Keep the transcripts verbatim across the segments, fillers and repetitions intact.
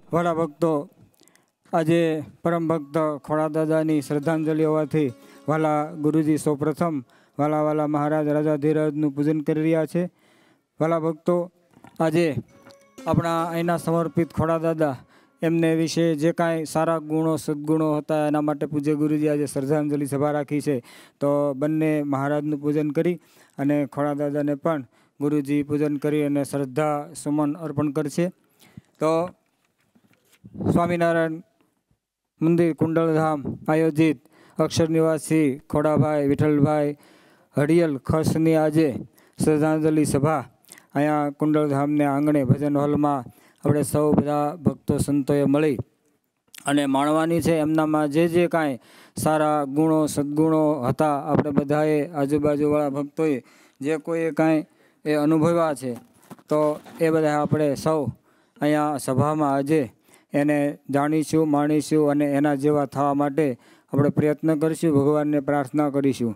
વાલા ભક્તો, આજે પરમ ભક્ત ખોડા દાદાની શ્રદ્ધાંજલિ હોવાથી વાલા ગુરુજી સૌપ્રથમ વાલા વાલા મહારાજ રાજાધિરાજનું પૂજન કરી રહ્યા છે. વાલા ભક્તો, આજે આપણા અહીંના સમર્પિત ખોડા દાદા એમને વિશે જે કાંઈ સારા ગુણો સદગુણો હતા એના માટે પૂજ્ય ગુરુજી આજે શ્રદ્ધાંજલિ સભા રાખી છે. તો બંને મહારાજનું પૂજન કરી અને ખોડા દાદાને પણ ગુરુજી પૂજન કરી અને શ્રદ્ધા સુમન અર્પણ કરશે. તો સ્વામિનારાયણ મંદિર કુંડલધામ આયોજિત અક્ષર નિવાસી ખોડાભાઈ વિઠ્ઠલભાઈ હડિયલ ખસની આજે શ્રદ્ધાંજલિ સભા અહીંયા કુંડલધામને આંગણે ભજન હોલમાં આપણે સૌ બધા ભક્તો સંતોએ મળી અને માણવાની છે. એમનામાં જે જે કાંઈ સારા ગુણો સદગુણો હતા આપણે બધાએ આજુબાજુવાળા ભક્તોએ જે કોઈએ કાંઈ એ અનુભવ્યા છે તો એ બધા આપણે સૌ અહીંયા સભામાં આજે એને જાણીશું, માણીશું અને એના જેવા થવા માટે આપણે પ્રયત્ન કરીશું, ભગવાનને પ્રાર્થના કરીશું.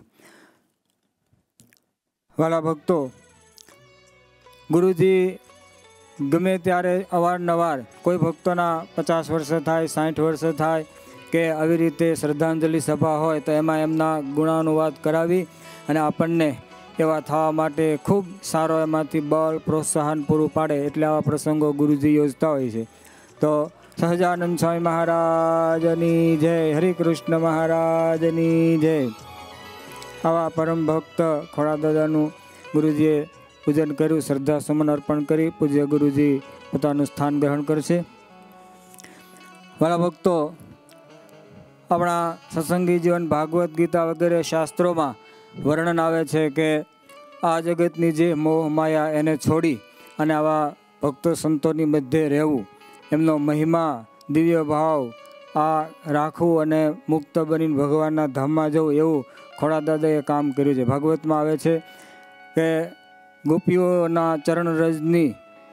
વાલા ભક્તો, ગુરુજી ગમે ત્યારે અવારનવાર કોઈ ભક્તોના પચાસ વર્ષ થાય, સાઠ વર્ષ થાય કે આવી રીતે શ્રદ્ધાંજલિ સભા હોય તો એમાં એમના ગુણાનુવાદ કરાવી અને આપણને એવા થવા માટે ખૂબ સારો એમાંથી બળ પ્રોત્સાહન પૂરું પાડે. એટલે આવા પ્રસંગો ગુરુજી યોજતા હોય છે. તો સહજાનંદ સ્વામી મહારાજની જય, હરિકૃષ્ણ મહારાજની જય. આવા પરમ ભક્ત ખોડા દાદાનું ગુરુજીએ પૂજન કર્યું, શ્રદ્ધા સુમન અર્પણ કરી પૂજ્ય ગુરુજી પોતાનું સ્થાન ગ્રહણ કરશે. મારા ભક્તો, આપણા સત્સંગી જીવન ભાગવત ગીતા વગેરે શાસ્ત્રોમાં વર્ણન આવે છે કે આ જગતની જે મોહ માયા એને છોડી અને આવા ભક્તો સંતોની મધ્યે રહેવું, એમનો મહિમા દિવ્ય ભાવ આ રાખવું અને મુક્ત બનીને ભગવાનના ધામમાં જવું, એવું ખોડા દાદાએ કામ કર્યું છે. ભાગવતમાં આવે છે કે ગોપીઓના ચરણ રજની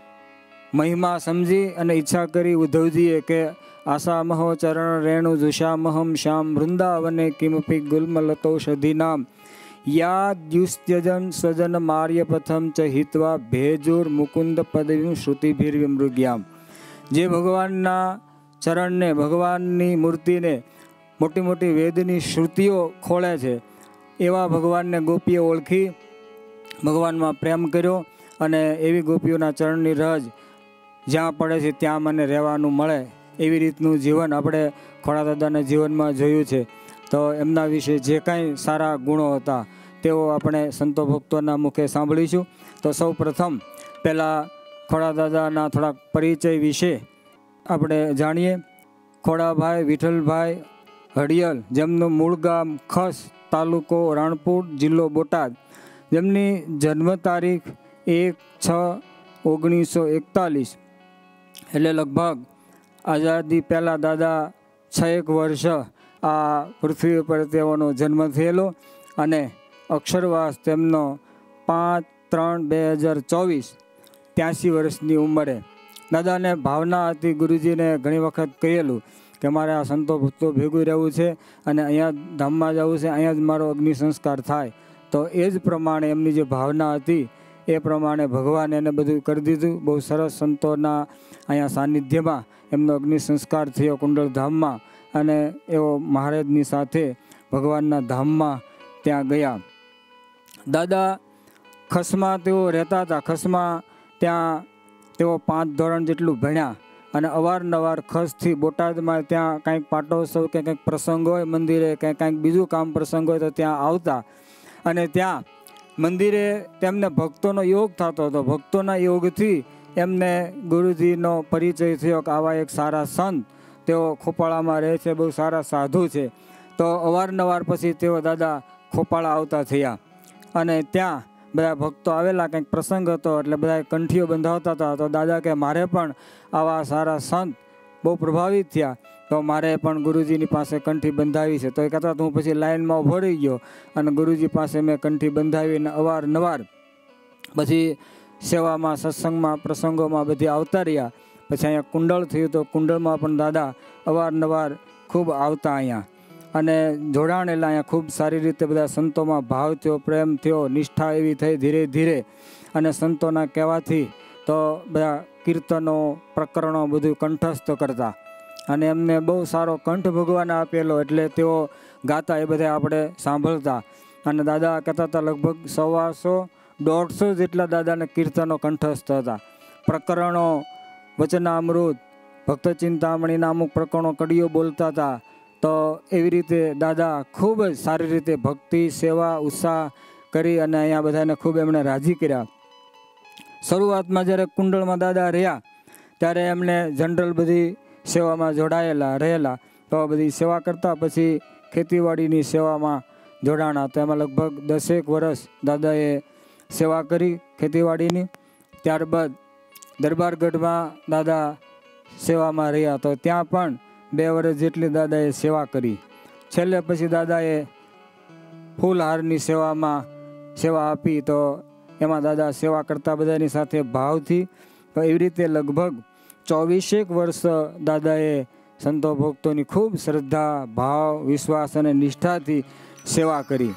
મહિમા સમજી અને ઈચ્છા કરી ઉદ્ધવજીએ કે આશામહો ચરણ રેણુ જુષામહમ શ્યામ વૃંદાવને કિમપી ગુલ્મલતૌષધિ નામ યાદ્યુસ્ત્યજન સ્વજન માર્ય પથમ ચ હિત્વા ભેજુર મુકુંદ પદવીમ શ્રુતિભીર વિમૃગ્યામ. જે ભગવાનના ચરણને, ભગવાનની મૂર્તિને મોટી મોટી વેદની શ્રુતિઓ ખોળે છે એવા ભગવાનને ગોપીઓ ઓળખી ભગવાનમાં પ્રેમ કર્યો અને એવી ગોપીઓના ચરણની રજ જ્યાં પડે છે ત્યાં મને રહેવાનું મળે એવી રીતનું જીવન આપણે ખોડા દાદાના જીવનમાં જોયું છે. તો એમના વિશે જે કાંઈ સારા ગુણો હતા તેઓ આપણે સંતો ભક્તોના મુખે સાંભળીશું. તો સૌ પ્રથમ પહેલાં ખોડા દાદાના થોડાક પરિચય વિશે આપણે જાણીએ. ખોડાભાઈ વિઠ્ઠલભાઈ હડિયલ, જેમનું મૂળ ગામ ખસ, તાલુકો રાણપુર, જિલ્લો બોટાદ, જેમની જન્મ તારીખ એક છ ઓગણીસો એકતાલીસ એટલે લગભગ આઝાદી પહેલાં દાદા છ એક વર્ષ આ પૃથ્વી ઉપર તેઓનો જન્મ થયેલો અને અક્ષરવાસ તેમનો પાંચ ત્રણ બે હજાર ચોવીસ ત્યાંસી વર્ષની ઉંમરે. દાદાને ભાવના હતી, ગુરુજીને ઘણી વખત કહેલું કે મારે આ સંતો ભક્તો ભેગું રહેવું છે અને અહીંયા ધામમાં જવું છે, અહીંયા જ મારો અગ્નિ સંસ્કાર થાય. તો એ જ પ્રમાણે એમની જે ભાવના હતી એ પ્રમાણે ભગવાન એને બધું કરી દીધું. બહુ સરસ સંતોના અહીંયા સાનિધ્યમાં એમનો અગ્નિ સંસ્કાર થયો કુંડલધામમાં અને એઓ મહારાજની સાથે ભગવાનના ધામમાં ત્યાં ગયા. દાદા ખસમાં તેઓ રહેતા હતા. ખસમાં ત્યાં તેઓ પાંચ ધોરણ જેટલું ભણ્યા અને અવારનવાર ખસથી બોટાદમાં ત્યાં કાંઈક પાટોત્સવ કે કંઈક પ્રસંગ હોય મંદિરે, કંઈક કાંઈક બીજું કામ પ્રસંગ હોય તો ત્યાં આવતા અને ત્યાં મંદિરે તેમને ભક્તોનો યોગ થતો હતો. ભક્તોના યોગથી એમને ગુરુજીનો પરિચય થયો કે આવા એક સારા સંત તેઓ ખોપાળામાં રહે છે, બહુ સારા સાધુ છે. તો અવારનવાર પછી તેઓ દાદા ખોપાળા આવતા થયા અને ત્યાં બધા ભક્તો આવેલા, કંઈક પ્રસંગ હતો એટલે બધા કંઠીઓ બંધાવતા હતા. તો દાદા કે મારે પણ આવા સારા સંત બહુ પ્રભાવિત થયા તો મારે પણ ગુરુજીની પાસે કંઠી બંધાવી છે. તો એ કહેતા હું પછી લાઈનમાં ઊભો રહી ગયો અને ગુરુજી પાસે મેં કંઠી બંધાવીને અવારનવાર પછી સેવામાં, સત્સંગમાં, પ્રસંગોમાં બધી આવતા રહ્યા. પછી અહીંયા કુંડળ થયું તો કુંડળમાં પણ દાદા અવારનવાર ખૂબ આવતા અહીંયા અને જોડાણેલા. અહીંયા ખૂબ સારી રીતે બધા સંતોમાં ભાવ થયો, પ્રેમ થયો, નિષ્ઠા એવી થઈ ધીરે ધીરે અને સંતોના કહેવાથી તો બધા કીર્તનો પ્રકરણો બધું કંઠસ્થ કરતા અને એમને બહુ સારો કંઠ ભગવાને આપેલો એટલે તેઓ ગાતા એ બધા આપણે સાંભળતા. અને દાદા કહેતા હતા લગભગ સવાસો દોઢસો જેટલા દાદાને કીર્તનો કંઠસ્થ હતા. પ્રકરણો, વચનામૃત, ભક્ત ચિંતામણીના અમુક પ્રકરણો કડીઓ બોલતા હતા. તો એવી રીતે દાદા ખૂબ જ સારી રીતે ભક્તિ, સેવા, ઉત્સાહ કરી અને અહીંયા બધાને ખૂબ એમણે રાજી કર્યા. શરૂઆતમાં જ્યારે કુંડળમાં દાદા રહ્યા ત્યારે એમણે જનરલ બધી સેવામાં જોડાયેલા રહેલા, તો બધી સેવા કરતા. પછી ખેતીવાડીની સેવામાં જોડાણા, તો એમાં લગભગ દસેક વર્ષ દાદાએ સેવા કરી ખેતીવાડીની. ત્યારબાદ દરબારગઢમાં દાદા સેવામાં રહ્યા, તો ત્યાં પણ બે વર્ષ જેટલી દાદાએ સેવા કરી. છેલ્લે પછી દાદાએ ફૂલહારની સેવામાં સેવા આપી, તો એમાં દાદા સેવા કરતા બધાની સાથે ભાવથી. તો એવી રીતે લગભગ ચોવીસેક વર્ષ દાદાએ સંતો ભક્તોની ખૂબ શ્રદ્ધા, ભાવ, વિશ્વાસ અને નિષ્ઠાથી સેવા કરી.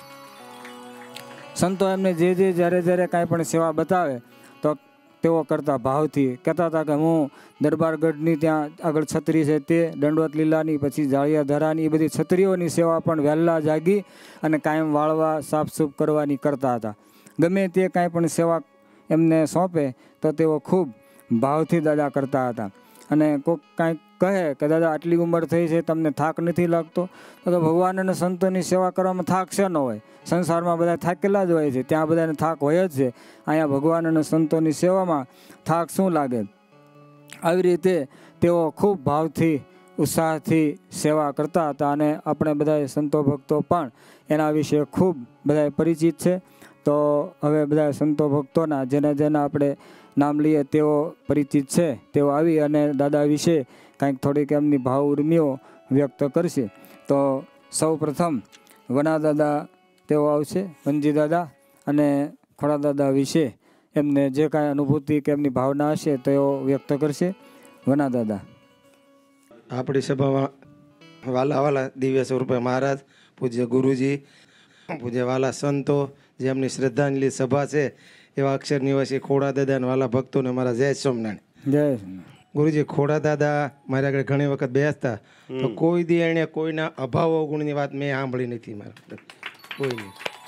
સંતો એમને જે જે જ્યારે જ્યારે કાંઈ પણ સેવા બતાવે તો તેઓ કરતા ભાવથી. કહેતા હતા કે હું દરબારગઢની ત્યાં આગળ છત્રી છે તે દંડવત લીલાની, પછી જાળિયા ધરાની, એ બધી છત્રીઓની સેવા પણ વહેલા જાગી અને કાયમ વાળવા, સાફસૂફ કરવાની કરતા હતા. ગમે તે કાંઈ પણ સેવા એમને સોંપે તો તેઓ ખૂબ ભાવથી દાદા કરતા હતા. અને કોઈક કાંઈક કહે કે દાદા આટલી ઉંમર થઈ છે, તમને થાક નથી લાગતો? તો કે ભગવાન અને સંતોની સેવા કરવામાં થાક છે ન હોય? સંસારમાં બધા થાકેલા જ હોય છે, ત્યાં બધાને થાક હોય જ છે. અહીંયા ભગવાન અને સંતોની સેવામાં થાક શું લાગે? આવી રીતે તેઓ ખૂબ ભાવથી, ઉત્સાહથી સેવા કરતા હતા. અને આપણે બધા સંતો ભક્તો પણ એના વિશે ખૂબ બધા પરિચિત છે. તો હવે બધા સંતો ભક્તોના જેના જેના આપણે નામ લઈએ તેઓ પરિચિત છે, તેઓ આવી અને દાદા વિશે કાંઈક થોડીક એમની ભાવ ઉર્મિઓ વ્યક્ત કરશે. તો સૌ પ્રથમ વના દાદા તેઓ આવશે, વનજી દાદા, અને ખોડા દાદા વિશે એમને જે કાંઈ અનુભૂતિ કે એમની ભાવના હશે તેઓ વ્યક્ત કરશે. વના દાદા. આપણી સભામાં વાલા વાલા દિવ્ય સ્વરૂપે મહારાજ, પૂજ્ય ગુરુજી, પૂજ્ય વાલા સંતો, જે એમની શ્રદ્ધાંજલિ સભા છે, એવા અક્ષર નિવાસી ખોડા દાદા અને વાલા ભક્તોને મારા જય સોમનાથ. જય ગુરુજી, ખોડા દાદા મારા આગળ ઘણી વખત બેસતા, તો કોઈ દી એને કોઈના અભાવ અવગુણની વાત મેં સાંભળી નથી મારા કોઈની.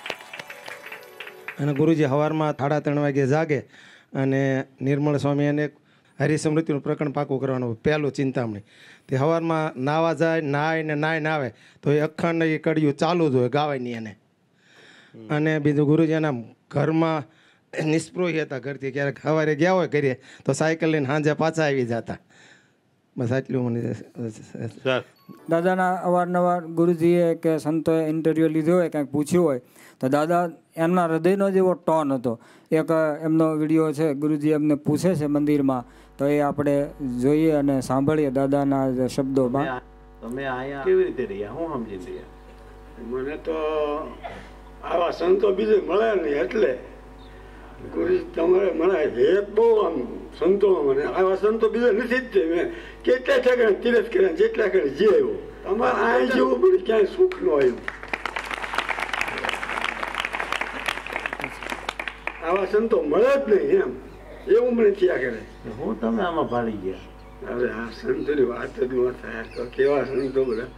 અને ગુરુજી સવારમાં સાડા ત્રણ વાગે જાગે અને નિર્મળ સ્વામી એને હરિસ્મૃતિનું પ્રકરણ પાકું કરવાનું પહેલું ચિંતામણી. તે સવારમાં નાવા જાય, નાય ને નાય નાવે તો એ અખંડ એ કડિયું ચાલુ જ હોય, ગાવાય નહીં એને. અને બીજું ગુરુજી એના ઘરમાં નિષ્પૃહી હતા, ઘરથી ક્યારેક સવારે ગયા હોય ઘરે તો સાયકલ લઈને સાંજે પાછા આવી જતા. બસ આટલું મને. દાદાના અવારનવાર ગુરુજીએ કે સંતોએ ઇન્ટરવ્યૂ લીધો હોય, કાંઈક પૂછ્યું હોય તો દાદા એમના હૃદયનો જેવો ટોન હતો. એક એમનો વિડીયો છે, ગુરુજી એમને પૂછે છે મંદિરમાં, તો એ આપણે જોઈએ અને સાંભળીએ દાદાના શબ્દોમાં. તમે અહીંયા કેવી રીતે રહ્યા, હું સમજી રહ્યા? મને તો આવા સંતો બીજે મળે નહીં, એટલે ગુરુજી તમારે મને હેત બહુ આમ સંતોમાં, મને આવા સંતો બીજા નથી જ. મેં કેટલા ઠેકાણે તીરથ કર્યા, જેટલા કરે જે આવ્યો. તમારે આ જેવું પણ ક્યાંય સુખ ન આવ્યું. આવા સંતો મળે જ નહીં એમ, એવું મને થયા કરે. હું તમે આમાં ભાળી ગયા? હવે આ સંતોની વાત જ ન થાય, તો કેવા સંતો બધા.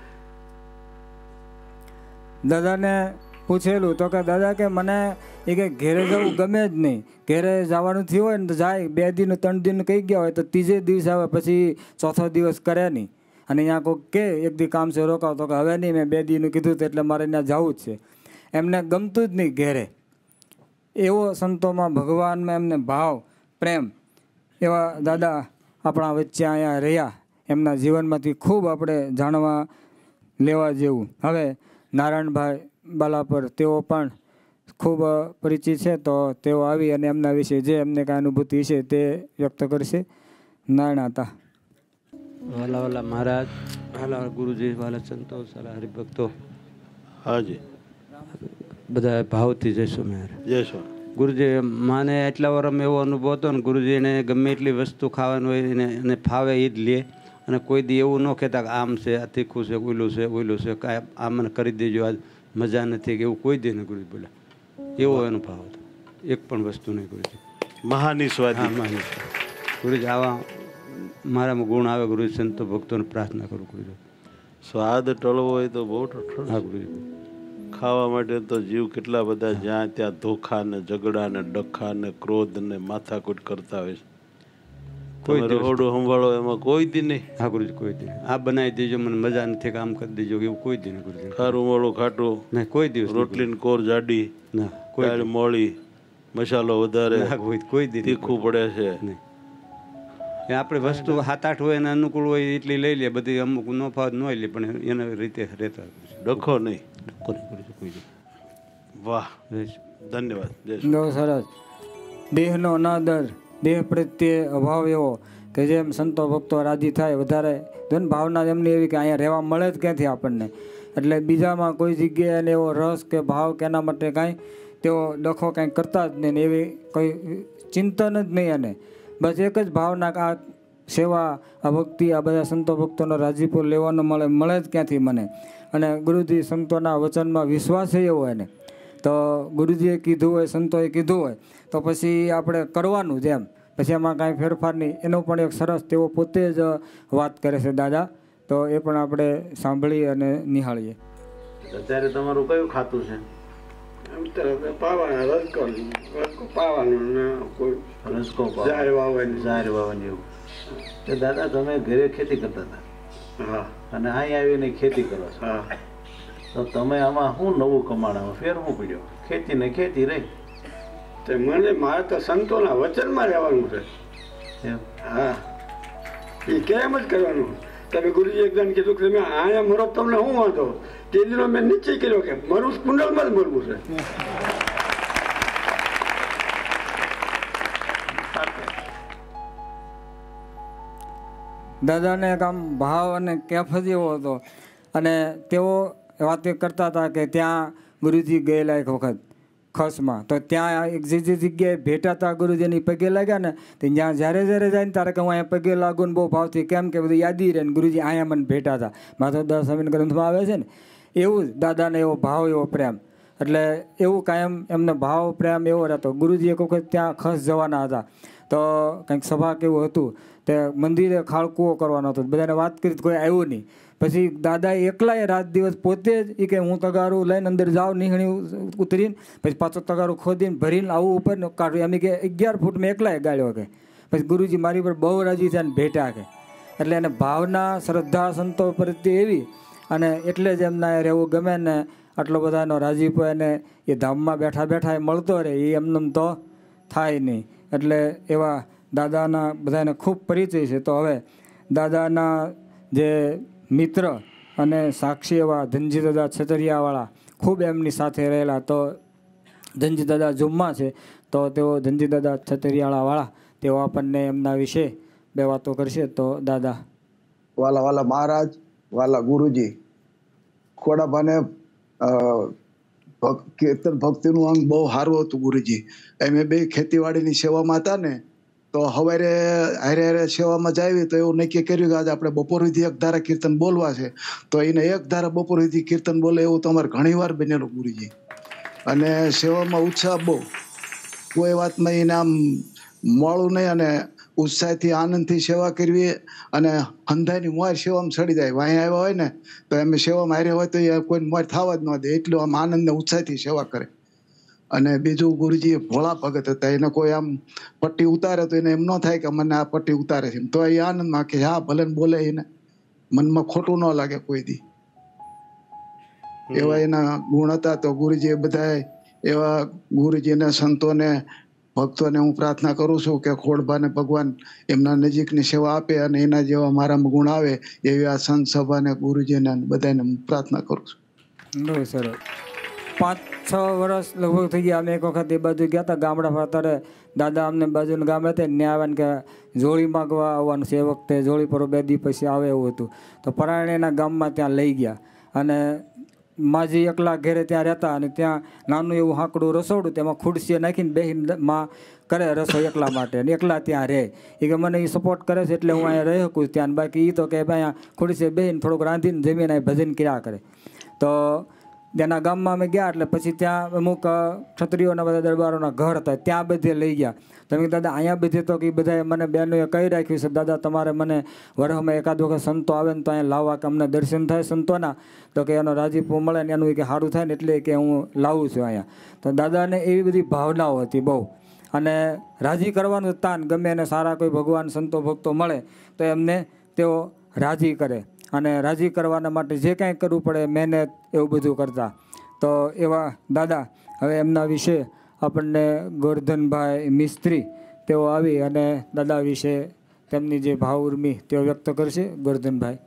દાદાને પૂછેલું તો કે દાદા કે મને એ કે ઘેરે જવું ગમે જ નહીં. ઘેરે જવાનું થયું હોય ને તો જાય, બે દિન ત્રણ દિન કહી ગયા હોય તો ત્રીજે દિવસ આવે, પછી ચોથો દિવસ કરે નહીં. અને અહીંયા કોઈક કે એક દી કામ છે રોકાવ, તો કે હવે નહીં, મેં બે દીનું કીધું તો એટલે મારે ત્યાં જવું જ છે. એમને ગમતું જ નહીં ઘેરે. એવો સંતોમાં, ભગવાનમાં એમને ભાવ, પ્રેમ, એવા દાદા આપણા વચ્ચે અહીંયા રહ્યા. એમના જીવનમાંથી ખૂબ આપણે જાણવા લેવા જેવું. હવે નારાયણભાઈ બાલાપર તેઓ પણ ખૂબ પરિચિત છે, તો તેઓ આવી અને એમના વિશે જે એમને કાંઈ અનુભૂતિ છે તે વ્યક્ત કરશે. નારાયણાતા. વાલા વાલા મહારાજ, વાલા ગુરુજી, વાલા સંતો, સારા હરિભક્તો, હાજી બધા ભાવથી જઈશું મેં. જય સ્વા. ગુરુજી, માને એટલા વર્ષમાં એવો અનુભવ હતો ને, ગુરુજીને ગમે એટલી વસ્તુ ખાવાનું હોય એને એને ફાવે એ જ લે. અને કોઈ દી એવું ન કહેતા કે આમ છે, આ તીખું છે, ઓલું છે, ઓલું છે, કાંઈ આ મને કરી દેજો, આજ મજા નથી, કે એવું કોઈ દી નહીં ગુરુજી બોલ્યા. એવો એનો ભાવ હતો, એક પણ વસ્તુ નહીં ગુરુજી. મહાનિસ્વાદી. હા, મહાનિસ્વાદી. ગુરુજી આવા મારામાં ગુણ આવે ગુરુજી, સંતો ભક્તોને પ્રાર્થના કરું ગુરુજી. સ્વાદ ટળવો હોય તો બહુ ઠઠ. હા ગુરુજી. ખાવા માટે તો જીવ કેટલા બધા જ્યાં ત્યાં ધોખા ને ઝઘડા ને ડખા ને ક્રોધ ને માથાકૂટ કરતા હોય છે. કોઈ તમે દિવસ રહોડું સંભાળો એમાં કોઈ દી નહીં. હા ગુરુજી, કોઈ દી નહીં. આ બનાવી દેજો, મને મજા નથી, કામ કરી દેજો, એવું કોઈ દી નહીં ગુરુજી. ખારું મોળું ખાટું, નહીં કોઈ દિવસ નહીં રોટલી ને કોર જાડી, ગુરુજી. ના કોઈ દાળ મોળી, મસાલો વધારે, ના, કોઈ કોઈ દી નહીં. તીખું પડે છે. નહીં. એ આપણે વસ્તુ સાત આઠ હોય એને અનુકૂળ હોય એટલી લઈ લે, બધી અમુક ન ફાવ ન લે, પણ એના રીતે રહેતા ડખો નહીં. કોઈ ગુરુજી કોઈ દી. વાહ, રહેશે. ધન્યવાદ. જય શ્રી બહુ સરસ. દેહનો અનાદર, દેહ પ્રત્યે અભાવ એવો કે જેમ સંતો ભક્તો રાજી થાય વધારે ધન ભાવના એમની એવી કે અહીંયા રહેવા મળે જ ક્યાંથી આપણને. એટલે બીજામાં કોઈ જગ્યાએ એને એવો રસ કે ભાવ કે એના માટે કાંઈ તેઓ ડખો કાંઈ કરતા જ નહીં ને એવી કોઈ ચિંતન જ નહીં. એને બસ એક જ ભાવના કે આ સેવા, આ ભક્તિ, આ બધા સંતો ભક્તોનો રાજીપો લેવાનો મળે મળે જ ક્યાંથી મને. અને ગુરુજી સંતોના વચનમાં વિશ્વાસ એવો એને તો ગુરુજીએ કીધું હોય, સંતોએ કીધું હોય તો પછી આપણે કરવાનું જ એમ, પછી એમાં કાંઈ ફેરફાર નહીં. એનો પણ એક સરસ તેઓ પોતે જ વાત કરે છે દાદા, તો એ પણ આપણે સાંભળી અને નિહાળીએ. અત્યારે તમારું કયું ખાતું છે? અત્યારે પાવાના રસકો રસકો પાવાનું ને કોઈ રસકો ઝાડ વાવવાની. ઝાડ વાવવાની એવું. તો દાદા તમે ઘરે ખેતી કરતા હતા હા અને અહીં આવીને ખેતી કરો છો, હા. તો તમે આમાં શું નવું કમાણામાં ફેરવું પડ્યો? ખેતી ને ખેતી રહી. તે મને મારે તો સંતોના વચનમાં રહેવાનું છે. એમ. હા, એ કેમ જ કરવાનું. તમે ગુરુજી એકદમ કીધું કે તમે અહીંયા મરો તમને શું વાંધો, તે દિનો મેં નિશ્ચય કર્યો કે મરું કુંડલમાં જ મરવું છે. દાદાને એક આમ ભાવ અને કેફ જ એવો હતો. અને તેઓ વાત કરતા હતા કે ત્યાં ગુરુજી ગયેલા એક વખત ખસમાં, તો ત્યાં એક જે જે જગ્યાએ ભેટા હતા ગુરુજીની પગે લાગ્યા ને, તો જ્યાં જ્યારે જ્યારે જાય ને ત્યારે કે હું અહીંયા પગે લાગુ ને બહુ ભાવથી, કેમ કે બધું યાદી રહે ને ગુરુજી અહીંયા મને ભેટા હતા. માધવદાસ સ્વામીના ગ્રંથમાં આવે છે ને એવું જ દાદાને એવો ભાવ, એવો પ્રેમ. એટલે એવું કાયમ એમને ભાવ પ્રેમ એવો રહેતો. ગુરુજી એક વખત ત્યાં ખસ જવાના હતા, તો કંઈક સભા કેવું હતું, તે મંદિરે ખાળકૂવો કરવાનો હતો. બધાને વાત કરી કોઈ આવ્યું નહીં. પછી દાદા એકલાએ રાત દિવસ પોતે જ એ કે હું તગારું લઈને અંદર જાઉં, નીહણી ઉતરીને પછી પાછો તગારું ખોદીને ભરીને આવું ઉપર કાઢું. એમ કે અગિયાર ફૂટ મેં એકલાએ ગાળ્યો કે. પછી ગુરુજી મારી પર બહુ રાજી થયા ને ભેટા કે. એટલે એને ભાવના, શ્રદ્ધા સંતો પ્રત્યે એવી, અને એટલે જ એમના રહેવું ગમે ને આટલો બધાનો રાજીપો એને એ ધામમાં બેઠા બેઠા એ મળતો રહે, એ એમને તો થાય નહીં. એટલે એવા દાદાના બધાને ખૂબ પરિચય છે. તો હવે દાદાના જે મિત્ર અને સાક્ષી એવા ધનજી દાદા છતરિયાવાળા ખૂબ એમની સાથે રહેલા, તો ધનજી દાદા જુમ્મા છે, તો તેઓ ધનજી દાદા છતરિયાવાળા તેઓ આપણને એમના વિશે બે વાતો કરશે. તો દાદા. વાલા વાલા મહારાજ, વાલા ગુરુજી, ખોડાભાને કીર્તન ભક્તિનું અંગ બહુ સારું હતું ગુરુજી. એમ બે ખેતીવાડીની સેવામાં હતા ને, તો સવારે હારે હારે સેવામાં જાવી તો એવું નક્કી કર્યું કે આજે આપણે બપોર સુધી એક ધારા કીર્તન બોલવા છે. તો એને એક ધારા બપોર સુધી કીર્તન બોલે એવું તો અમારે ઘણી વાર બનેલું ગુરુજી. અને સેવામાં ઉત્સાહ બહુ, કોઈ વાતમાં એને આમ મોડું નહીં, અને ઉત્સાહથી આનંદથી સેવા કરવી. અને હંધાઈની મોર સેવામાં ચડી જાય. વાંહી આવ્યા હોય ને તો એમ સેવામાં હારે હોય તો એ કોઈ મોર થવા જ ન દે, એટલું આમ આનંદને ઉત્સાહથી સેવા કરે. અને બીજું ગુરુજી ભોળા ભગત હતા. એને કોઈ આમ પટ્ટી ઉતારે તો એને એમ ન થાય કે મને આ પટ્ટી ઉતારે છે, તો એ આનંદમાં કે હા ભલે બોલે, એને મનમાં ખોટું ન લાગે કોઈ દી. એવા એના ગુણ હતા. તો ગુરુજી બધા એવા ગુરુજીને, સંતોને, ભક્તોને હું પ્રાર્થના કરું છું કે ખોડભાને ભગવાન એમના નજીકની સેવા આપે, અને એના જેવા મારામાં ગુણ આવે એવી આ સંત સભાને, ગુરુજીને બધાને હું પ્રાર્થના કરું છું. બહુ સરસ. પાંચ છ વર્ષ લગભગ થઈ ગયા. અમે એક વખત એ બાજુ ગયા હતા ગામડા ફરતા, દાદા અમને બાજુના ગામ હતા ને આવ્યા કે જોડી માગવા આવવાનું છે. એ વખતે જોડી પર બે દી પછી આવે એવું હતું, તો પરાયણેના ગામમાં ત્યાં લઈ ગયા. અને માજી એકલા ઘેરે ત્યાં રહેતા, અને ત્યાં નાનું એવું હાંકડું રસોડું, તેમાં ખુરશીએ નાખીને બેસીને માં કરે રસોઈ એકલા માટે, અને એકલા ત્યાં રહે. એ કે મને એ સપોર્ટ કરે છે એટલે હું અહીંયા રહી શકું ત્યાં. બાકી એ તો કે ભાઈ અહીંયા ખુરશીએ બેસીને થોડુંક રાંધીને જમીને ભજન કર્યા કરે. તો ત્યાંના ગામમાં અમે ગયા એટલે પછી ત્યાં અમુક ક્ષત્રિયોના બધા દરબારોના ઘર હતા, ત્યાં બધે લઈ ગયા. તમે દાદા અહીંયા બધે તો કે બધાએ મને બહેનોએ કહી રાખ્યું છે દાદા તમારે મને વરસમાં એકાદ વખત સંતો આવે ને તો અહીંયા લાવવા કે અમને દર્શન થાય સંતોના, તો કે એનો રાજીપો મળે ને એનું કે સારું થાય ને એટલે કે હું લાવું છું અહીંયા. તો દાદાને એવી બધી ભાવનાઓ હતી બહુ, અને રાજી કરવાનું તાન ગમે એને સારા કોઈ ભગવાન સંતો ભક્તો મળે તો એમને તેઓ રાજી કરે, અને રાજી કરવાના માટે જે કાંઈ કરવું પડે મહેનત એવું બધું કરતા. તો એવા દાદા હવે એમના વિશે આપણને ગોરધનભાઈ મિસ્ત્રી તેઓ આવી અને દાદા વિશે તેમની જે ભાવ ઉર્મી તેઓ વ્યક્ત કરશે. ગોરધનભાઈ.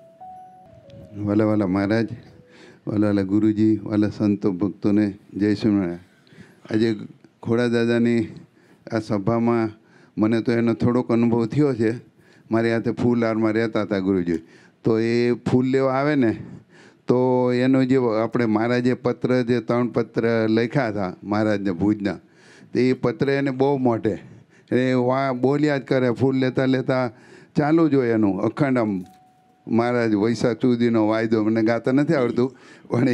વાલા વાલા મહારાજ, વાલા વાલા ગુરુજી, વાલા સંતો ભક્તોને જય સ્વામિનારાયણ. આજે ખોડા દાદાની આ સભામાં મને તો એનો થોડોક અનુભવ થયો છે. મારી હાથે ફૂલ હારમાં રહેતા હતા ગુરુજી, તો એ ફૂલ લેવા આવે ને તો એનો જે આપણે મહારાજે પત્ર જે ત્રણ પત્ર લખ્યા હતા મહારાજને ભુજના, તો એ પત્ર એને બહુ મોટે એ વા બોલ્યા જ કરે, ફૂલ લેતા લેતા ચાલુ જ હોય એનું અખંડ. આમ મહારાજ વૈશાખ સુધીનો વાયદો, મને ગાતા નથી આવડતું પણ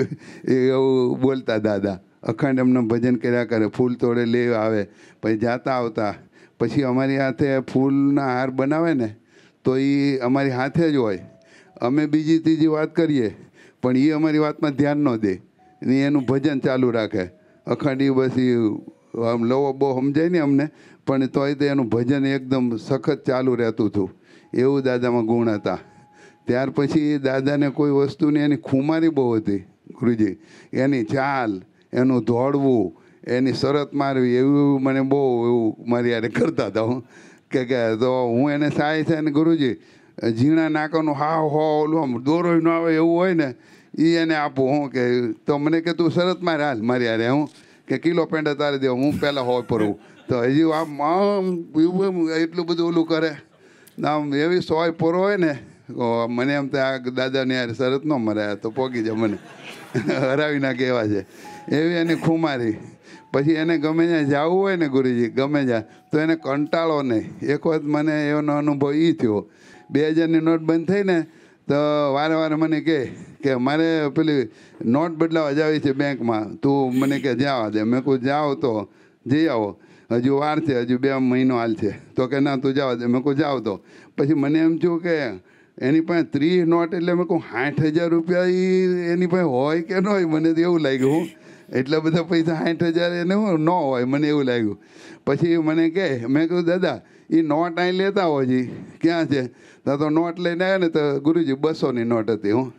એ એવું બોલતા દાદા, અખંડ એમને ભજન કર્યા કરે, ફૂલ તોડે લે આવે, પછી જાતા આવતા. પછી અમારી હાથે ફૂલના હાર બનાવે ને તો એ અમારી હાથે જ હોય. અમે બીજી ત્રીજી વાત કરીએ પણ એ અમારી વાતમાં ધ્યાન ન દે, ને એનું ભજન ચાલુ રાખે અખંડ. એ બસ આમ લવો બહુ સમજાય ને અમને, પણ તોય તે એનું ભજન એકદમ સખત ચાલુ રહેતું હતું. એવું દાદામાં ગુણ હતા. ત્યાર પછી દાદાને કોઈ વસ્તુની એની ખુમારી બહુ હતી ગુરુજી. એની ચાલ, એનું દોડવું, એની શરત મારવી, એવું મને બહુ એવું મારી યારે કરતા હતા હું કે તો હું એને સાય છે ને ગુરુજી ઝીણા નાકાનું હાવ હો ઓલું આમ દોરોય ન આવે એવું હોય ને એ એને આપું હું કે તો મને કે તું શરત મારે હાલ મારી યારે હું કે કિલો પેંડા તારે દેવો, હું પહેલાં હોય પરવું. તો હજી આમ આમ એટલું બધું ઓલું કરે આમ એવી સોય પોરો હોય ને મને એમ તો આ દાદાને યાર શરત ન મરાયા તો પોગી જાય, મને હરાવી નાખે એવા છે એવી એની ખુમારી. પછી એને ગમે ત્યાં જવું હોય ને ગુરુજી, ગમે ત્યાં તો એને કંટાળો નહીં. એક વખત મને એનો અનુભવ એ થયો, બે હજારની નોટ બંધ થઈ ને તો વારે વારે મને કહે કે મારે પેલી નોટ બદલાવા જાવી છે બેંકમાં, તું મને કે જવા દે. મેં કહું જાઓ તો જઈ આવો, હજુ વાર છે, હજુ બે મહિનો હાલ છે. તો કે ના તું જવા દે. મેં કહું જાઓ તો. પછી મને એમ થયું કે એની પાસે ત્રીસ નોટ એટલે મેં કહું સાઠ હજાર રૂપિયા એ એની પાસે હોય કે ન હોય, મને તો એવું લાગ્યું. એટલા બધા પૈસા સાઠ હજાર એને ન હોય, મને એવું લાગ્યું. પછી મને કહે, મેં કહ્યું દાદા એ નોટ અહીં લેતા હોય જી ક્યાં છે? તો તો નોટ લઈને આવ્યા ને તો ગુરુજી બસોની નોટ હતી હું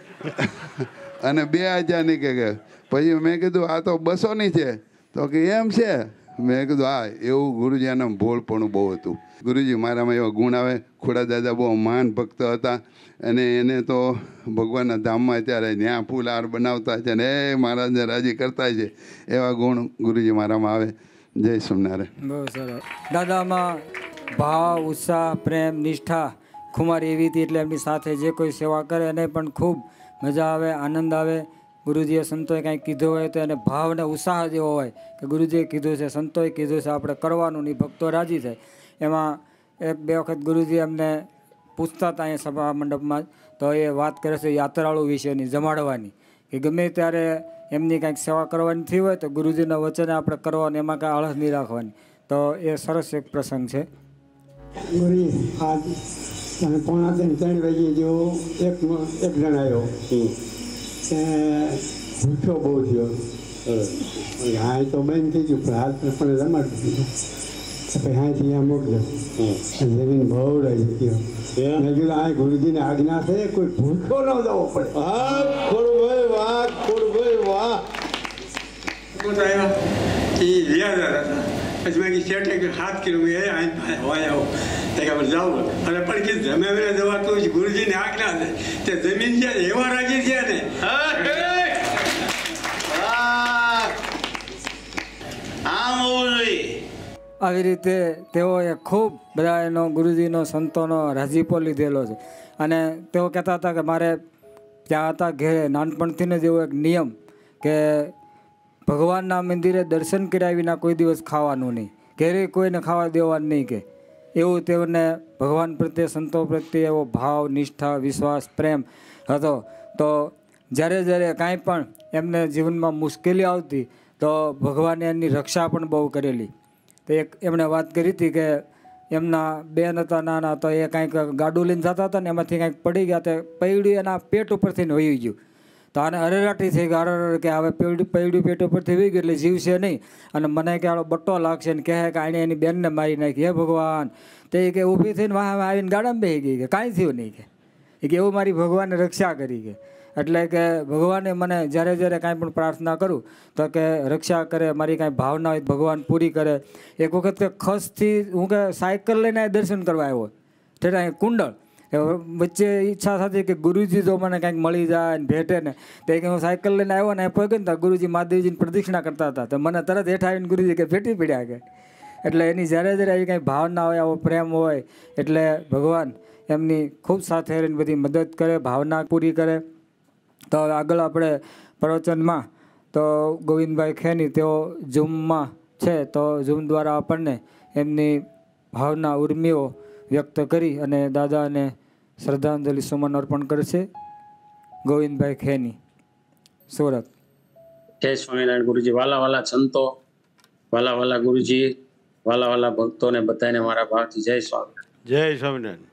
અને બે હજારની કે. પછી મેં કીધું આ તો બસોની છે. તો કે એમ છે? મેં કીધું હા. એવું ગુરુજી આના ભોળપણું બહુ હતું. ગુરુજી મારામાં એવા ગુણ આવે. ખોડા દાદા બહુ મહાન ભક્ત હતા અને એને તો ભગવાનના ધામમાં અત્યારે ત્યાં ફૂલ હાર બનાવતા છે ને એ મહારાજને રાજી કરતા છે. એવા ગુણ ગુરુજી મારામાં આવે. જય સ્વામિનારાયણ. બહુ સરસ. દાદામાં ભાવ, ઉત્સાહ, પ્રેમ, નિષ્ઠા, ખુમારી એવી હતી એટલે એમની સાથે જે કોઈ સેવા કરે એને પણ ખૂબ મજા આવે, આનંદ આવે. ગુરુજીએ સંતોએ કાંઈ કીધું હોય તો એને ભાવ ને ઉત્સાહ જેવો હોય કે ગુરુજીએ કીધું છે, સંતોએ કીધું છે, આપણે કરવાનું નહીં, ભક્તો રાજી થાય. એમાં એક બે વખત ગુરુજી એમને પૂછતા હતા અહીંયા સભા મંડપમાં જ, તો એ વાત કરે છે યાત્રાળુ વિશેની, જમાડવાની, કે ગમે ત્યારે એમની કાંઈક સેવા કરવાની થઈ હોય તો ગુરુજીના વચને આપણે કરવાનું, એમાં કાંઈ આળસ નહીં રાખવાની. તો એ સરસ એક પ્રસંગ છે. ગુરુજી આજ તમે પોણા ત્રણ ત્રણ વાગે જેવો એક એક જણ આવ્યો તે ભૂખ્યો બહુ થયો. હા તો બંધ થઈ ગયું પણ હાલ પણ રમાડતું દીધું. પછી હાથી અહીંયા મોકલ્યો, જમીન બહુ રહી ગયો. મેં કીધું આ ગુરુજીને આજ્ઞા છે કોઈ ભૂખ્યો ન જવો પડે. હા ખોડભાઈ વાહ, ખોડભાઈ વાહ. આવ્યા એ રિયાઝ હતા. પછી મેં કીધું શેઠે કે સાત કિલોમીટર અહીં હોય આવો તે કે જાઉં અને પણ કે જમે વેલે જવાતું ગુરુજીની આજ્ઞા છે તે જમીન છે એવા રાજી છે ને. આવી રીતે તેઓએ ખૂબ બધા એનો ગુરુજીનો સંતોનો રાજીપો લીધેલો છે. અને તેઓ કહેતા હતા કે મારે ત્યાં હતા ઘેરે નાનપણથી જ એવો એક નિયમ કે ભગવાનના મંદિરે દર્શન કર્યા વિના કોઈ દિવસ ખાવાનું નહીં, ઘેરે કોઈને ખાવા દેવાનું નહીં. કે એવું તેઓને ભગવાન પ્રત્યે, સંતો પ્રત્યે એવો ભાવ, નિષ્ઠા, વિશ્વાસ, પ્રેમ હતો. તો જ્યારે જ્યારે કાંઈ પણ એમને જીવનમાં મુશ્કેલી આવતી તો ભગવાને એની રક્ષા પણ બહુ કરેલી. તો એક એમણે વાત કરી હતી કે એમના બેન હતા નાના, તો એ કાંઈક ગાડું લઈને જતા હતા ને એમાંથી કાંઈક પડી ગયા, તો પૈડું એના પેટ ઉપરથી વહી ગયું. તો આને અરેરાટી થઈ ગઈ, અરે કે હવે પૈડું પૈડું પેટ ઉપરથી વહી ગયું એટલે જીવશે નહીં, અને મને કે આનો બટ્ટો લાગશે ને કહે કે આણે એની બેનને મારી નાખી. હે ભગવાન! તે કે ઊભી થઈને વાહ આવીને ગાડામાં બેસી ગઈ કે કાંઈ થયું નહીં કે કે એવું મારી ભગવાને રક્ષા કરી કે. એટલે કે ભગવાને મને જ્યારે જ્યારે કાંઈ પણ પ્રાર્થના કરું તો કે રક્ષા કરે, મારી કાંઈ ભાવના હોય ભગવાન પૂરી કરે. એક વખત કે ખસથી હું કે સાયકલ લઈને દર્શન કરવા આવ્યો, ઠેઠા કુંડળ વચ્ચે ઈચ્છા થતી કે ગુરુજી જો મને કાંઈક મળી જાય ને ભેટે ને, તો કે હું સાયકલ લઈને આવ્યો ને પહોંચ્યો ને તો ગુરુજી મહાદેવજીની પ્રદક્ષિણા કરતા હતા, તો મને તરત હેઠા આવીને ગુરુજી કે ભેટી પડ્યા કે. એટલે એની જ્યારે જ્યારે આવી કાંઈ ભાવના હોય, આવો પ્રેમ હોય એટલે ભગવાન એમની ખૂબ સાથે રહીને બધી મદદ કરે, ભાવના પૂરી કરે. તો આગળ આપણે પ્રવચનમાં તો ગોવિંદભાઈ ખેની તેઓ ઝૂમમાં છે, તો ઝૂમ દ્વારા આપણને એમની ભાવના ઉર્મિઓ વ્યક્ત કરી અને દાદાને શ્રદ્ધાંજલિ સુમન અર્પણ કરશે. ગોવિંદભાઈ ખેની, સુરત. જય સ્વામિનારાયણ ગુરુજી. વાલા વાલા સંતો, વાલા વાલા ગુરુજી, વાલા વાલા ભક્તોને બધાને મારા ભાવથી જય સ્વામિનારાયણ. જય સ્વામિનારાયણ.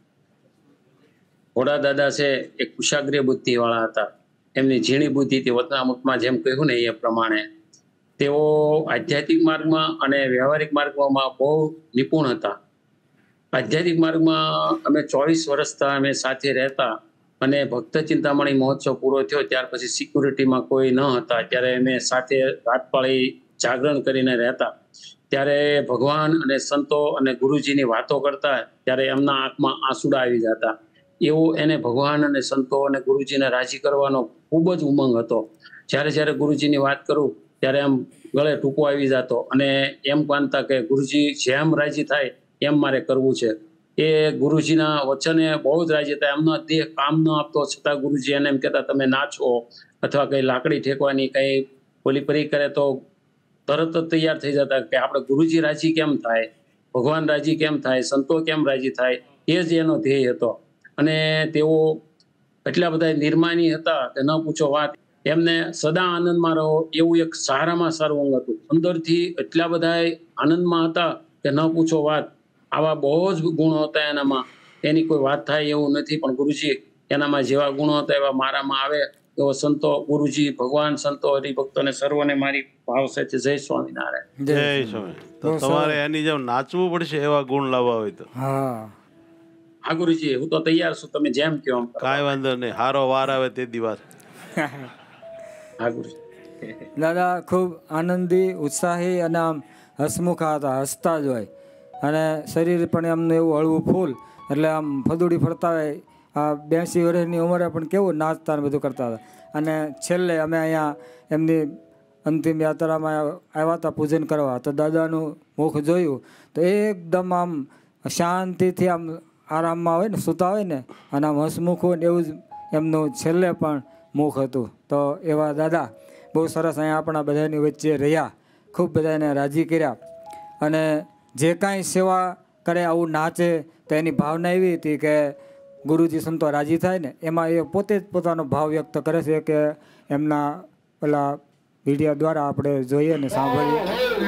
ઘોડા દાદા છે એ કુશાગ્ર બુદ્ધિ વાળા હતા. એમની ઝીણી બુદ્ધિ તે વતનામૃતમાં જેમ કહ્યું ને એ પ્રમાણે તેઓ આધ્યાત્મિક માર્ગમાં અને વ્યવહારિક માર્ગમાં બહુ નિપુણ હતા. આધ્યાત્મિક માર્ગમાં અમે ચોવીસ વર્ષથી અમે સાથે રહેતા, અને ભક્ત ચિંતામણી મહોત્સવ પૂરો થયો ત્યાર પછી સિક્યુરિટીમાં કોઈ ન હતા, ત્યારે અમે સાથે રાત પાળી જાગરણ કરીને રહેતા. ત્યારે ભગવાન અને સંતો અને ગુરુજીની વાતો કરતા ત્યારે એમના આંખમાં આંસુડા આવી જતા. એવો એને ભગવાન અને સંતો અને ગુરુજીને રાજી કરવાનો ખૂબ જ ઉમંગ હતો. જ્યારે જ્યારે ગુરુજીની વાત કરું ત્યારે એમ ગળે ટૂંકો આવી જતો, અને એમ માનતા કે ગુરુજી જેમ રાજી થાય એમ મારે કરવું છે. એ ગુરુજીના વચને બહુ જ રાજી હતા. એમનો દેહ કામ ન આપતો છતાં ગુરુજી એને એમ કહેતા તમે નાચો અથવા કંઈ લાકડી ઠેકવાની કંઈ ઓલી પરી કરે તો તરત જ તૈયાર થઈ જતા કે આપણે ગુરુજી રાજી કેમ થાય, ભગવાન રાજી કેમ થાય, સંતો કેમ રાજી થાય, એ જ એનો ધ્યેય હતો. અને તેઓ એટલા બધા નિર્માની હતા કે ન પૂછો વાત. એમને સદા આનંદમાં રહો એવું એક સારામાં સારું અંગ હતું. અંદરથી એટલા બધા આનંદમાં હતા કે ન પૂછો વાત. આવા બહુ જ ગુણો હતા એનામાં, એની કોઈ વાત થાય એવું નથી. પણ ગુરુજી એનામાં જેવા ગુણો હતા એવા મારામાં આવે એવો સંતો, ગુરુજી, ભગવાન, સંતો, હરિભક્તોને સર્વને મારી ભાવ સાથે જય સ્વામિનારાયણ. જય સ્વામિનારાયણ. તો તમારે એની જેમ નાચવું પડશે એવા ગુણ લાવવા હોય તો. હા હા ગુરુજી, હું તો તૈયાર છું, તમે જેમ કહો એમ. કાંઈ વાંધો નહીં, હારો વાર આવે તે દિવસ. હા ગુરુજી. દાદા ખૂબ આનંદી, ઉત્સાહી અને આમ હસમુખા હતા, હસતા જ હોય, અને શરીર પણ એમનું એવું હળવું ફૂલ, એટલે આમ ફદુડી ફરતા હોય. આ બ્યાસી વર્ષની ઉંમરે પણ કેવું નાચતા ને બધું કરતા હતા. અને છેલ્લે અમે અહીંયા એમની અંતિમ યાત્રામાં આવ્યા હતા પૂજન કરવા, તો દાદાનું મુખ જોયું તો એકદમ આમ શાંતિથી આમ આરામમાં હોય ને, સૂતા હોય ને, અને આમ હસમુખ હોય ને એવું જ એમનું છેલ્લે પણ મુખ હતું. તો એવા દાદા બહુ સરસ અહીંયા આપણા બધાની વચ્ચે રહ્યા, ખૂબ બધાને રાજી કર્યા. અને જે કાંઈ સેવા કરે, આવું નાચે, તો એની ભાવના એવી હતી કે ગુરુજી સંતો રાજી થાય ને, એમાં એ પોતે જ પોતાનો ભાવ વ્યક્ત કરે છે કે એમના પેલા વિડીયો દ્વારા આપણે જોઈએ ને સાંભળીએ.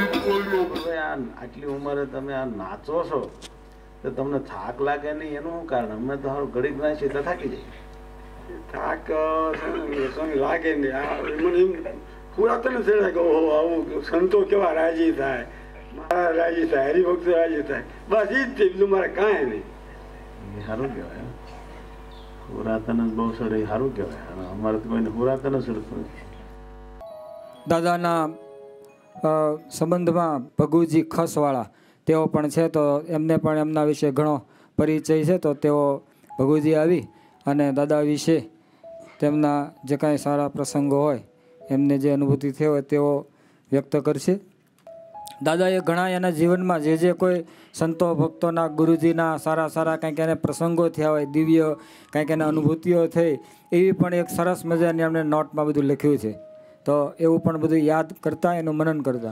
આટલી ઉંમરે તમે આ નાચો છો તો તમને થાક લાગે નહીં, એનું શું કારણ? અમે તો સારું ઘડીક નાચીએ તો થાકી જાય. થાક સ્વામી લાગે નહીં. આ મને એમ પુરાતન છે કે ઓહો આવું સંતો કેવા રાજી થાય, મારા રાજી થાય, હરિભક્તો રાજી થાય, બસ એ જ તે, બીજું મારે કાંઈ નહીં. એ સારું કહેવાય. પુરાતન જ બહુ સડે, સારું કહેવાય. અમારે તો કોઈને પુરાતન જ સડતું નથી. દાદાના સંબંધમાં ભગુજી ખસવાળા તેઓ પણ છે, તો એમને પણ એમના વિશે ઘણો પરિચય છે. તો તેઓ ભગુજી આવી અને દાદા વિશે તેમના જે કાંઈ સારા પ્રસંગો હોય, એમને જે અનુભૂતિ થઈ હોય તેઓ વ્યક્ત કરશે. દાદાએ ઘણા એના જીવનમાં જે જે કોઈ સંતો ભક્તોના, ગુરુજીના સારા સારા કંઈક એને પ્રસંગો થયા હોય, દિવ્ય કંઈક એને અનુભૂતિઓ થઈ, એવી પણ એક સરસ મજાની એમને નોટમાં બધું લખ્યું છે. તો એવું પણ બધું યાદ કરતા, એનું મનન કરતા.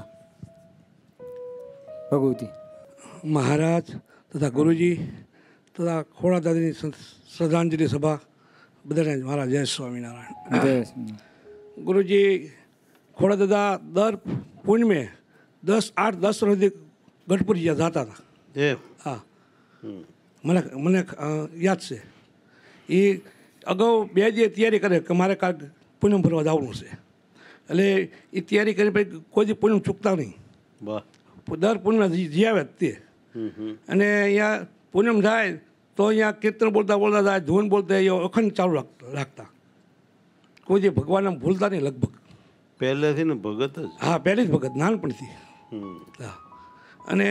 ભગવતી મહારાજ તથા ગુરુજી તથા ખોડા દાદાની શ્રદ્ધાંજલિ સભા બધાને મારા જય સ્વામિનારાયણ. જય ગુરુજી ખોડા દાદા દર પૂનમે દસ આઠ દસ સુધી ગઢપુર જ્યાં જતા હતા. એ હા મને મને અ, યાદ છે. એ અગાઉ બે દિવસ તૈયારી કરે કે મારે કાંઈક પૂનમ ભરવા જવાનું છે, એટલે એ તૈયારી કરી પછી કોઈ દી પૂનમ ચૂકતા નહીં. વાહ. દર પૂનમ જી આવે તે. હમ હમ અને અહીંયા પૂનમ થાય તો અહીંયા કીર્તન બોલતા બોલતા જાય, ધૂન બોલતા એ અખંડ ચાલુ રાખ- રાખતા. કોઈ જે ભગવાનને ભૂલતા નહીં લગભગ. પહેલેથી ને ભગત જ. હા પહેલી જ ભગત નાનપણથી. હમ હા અને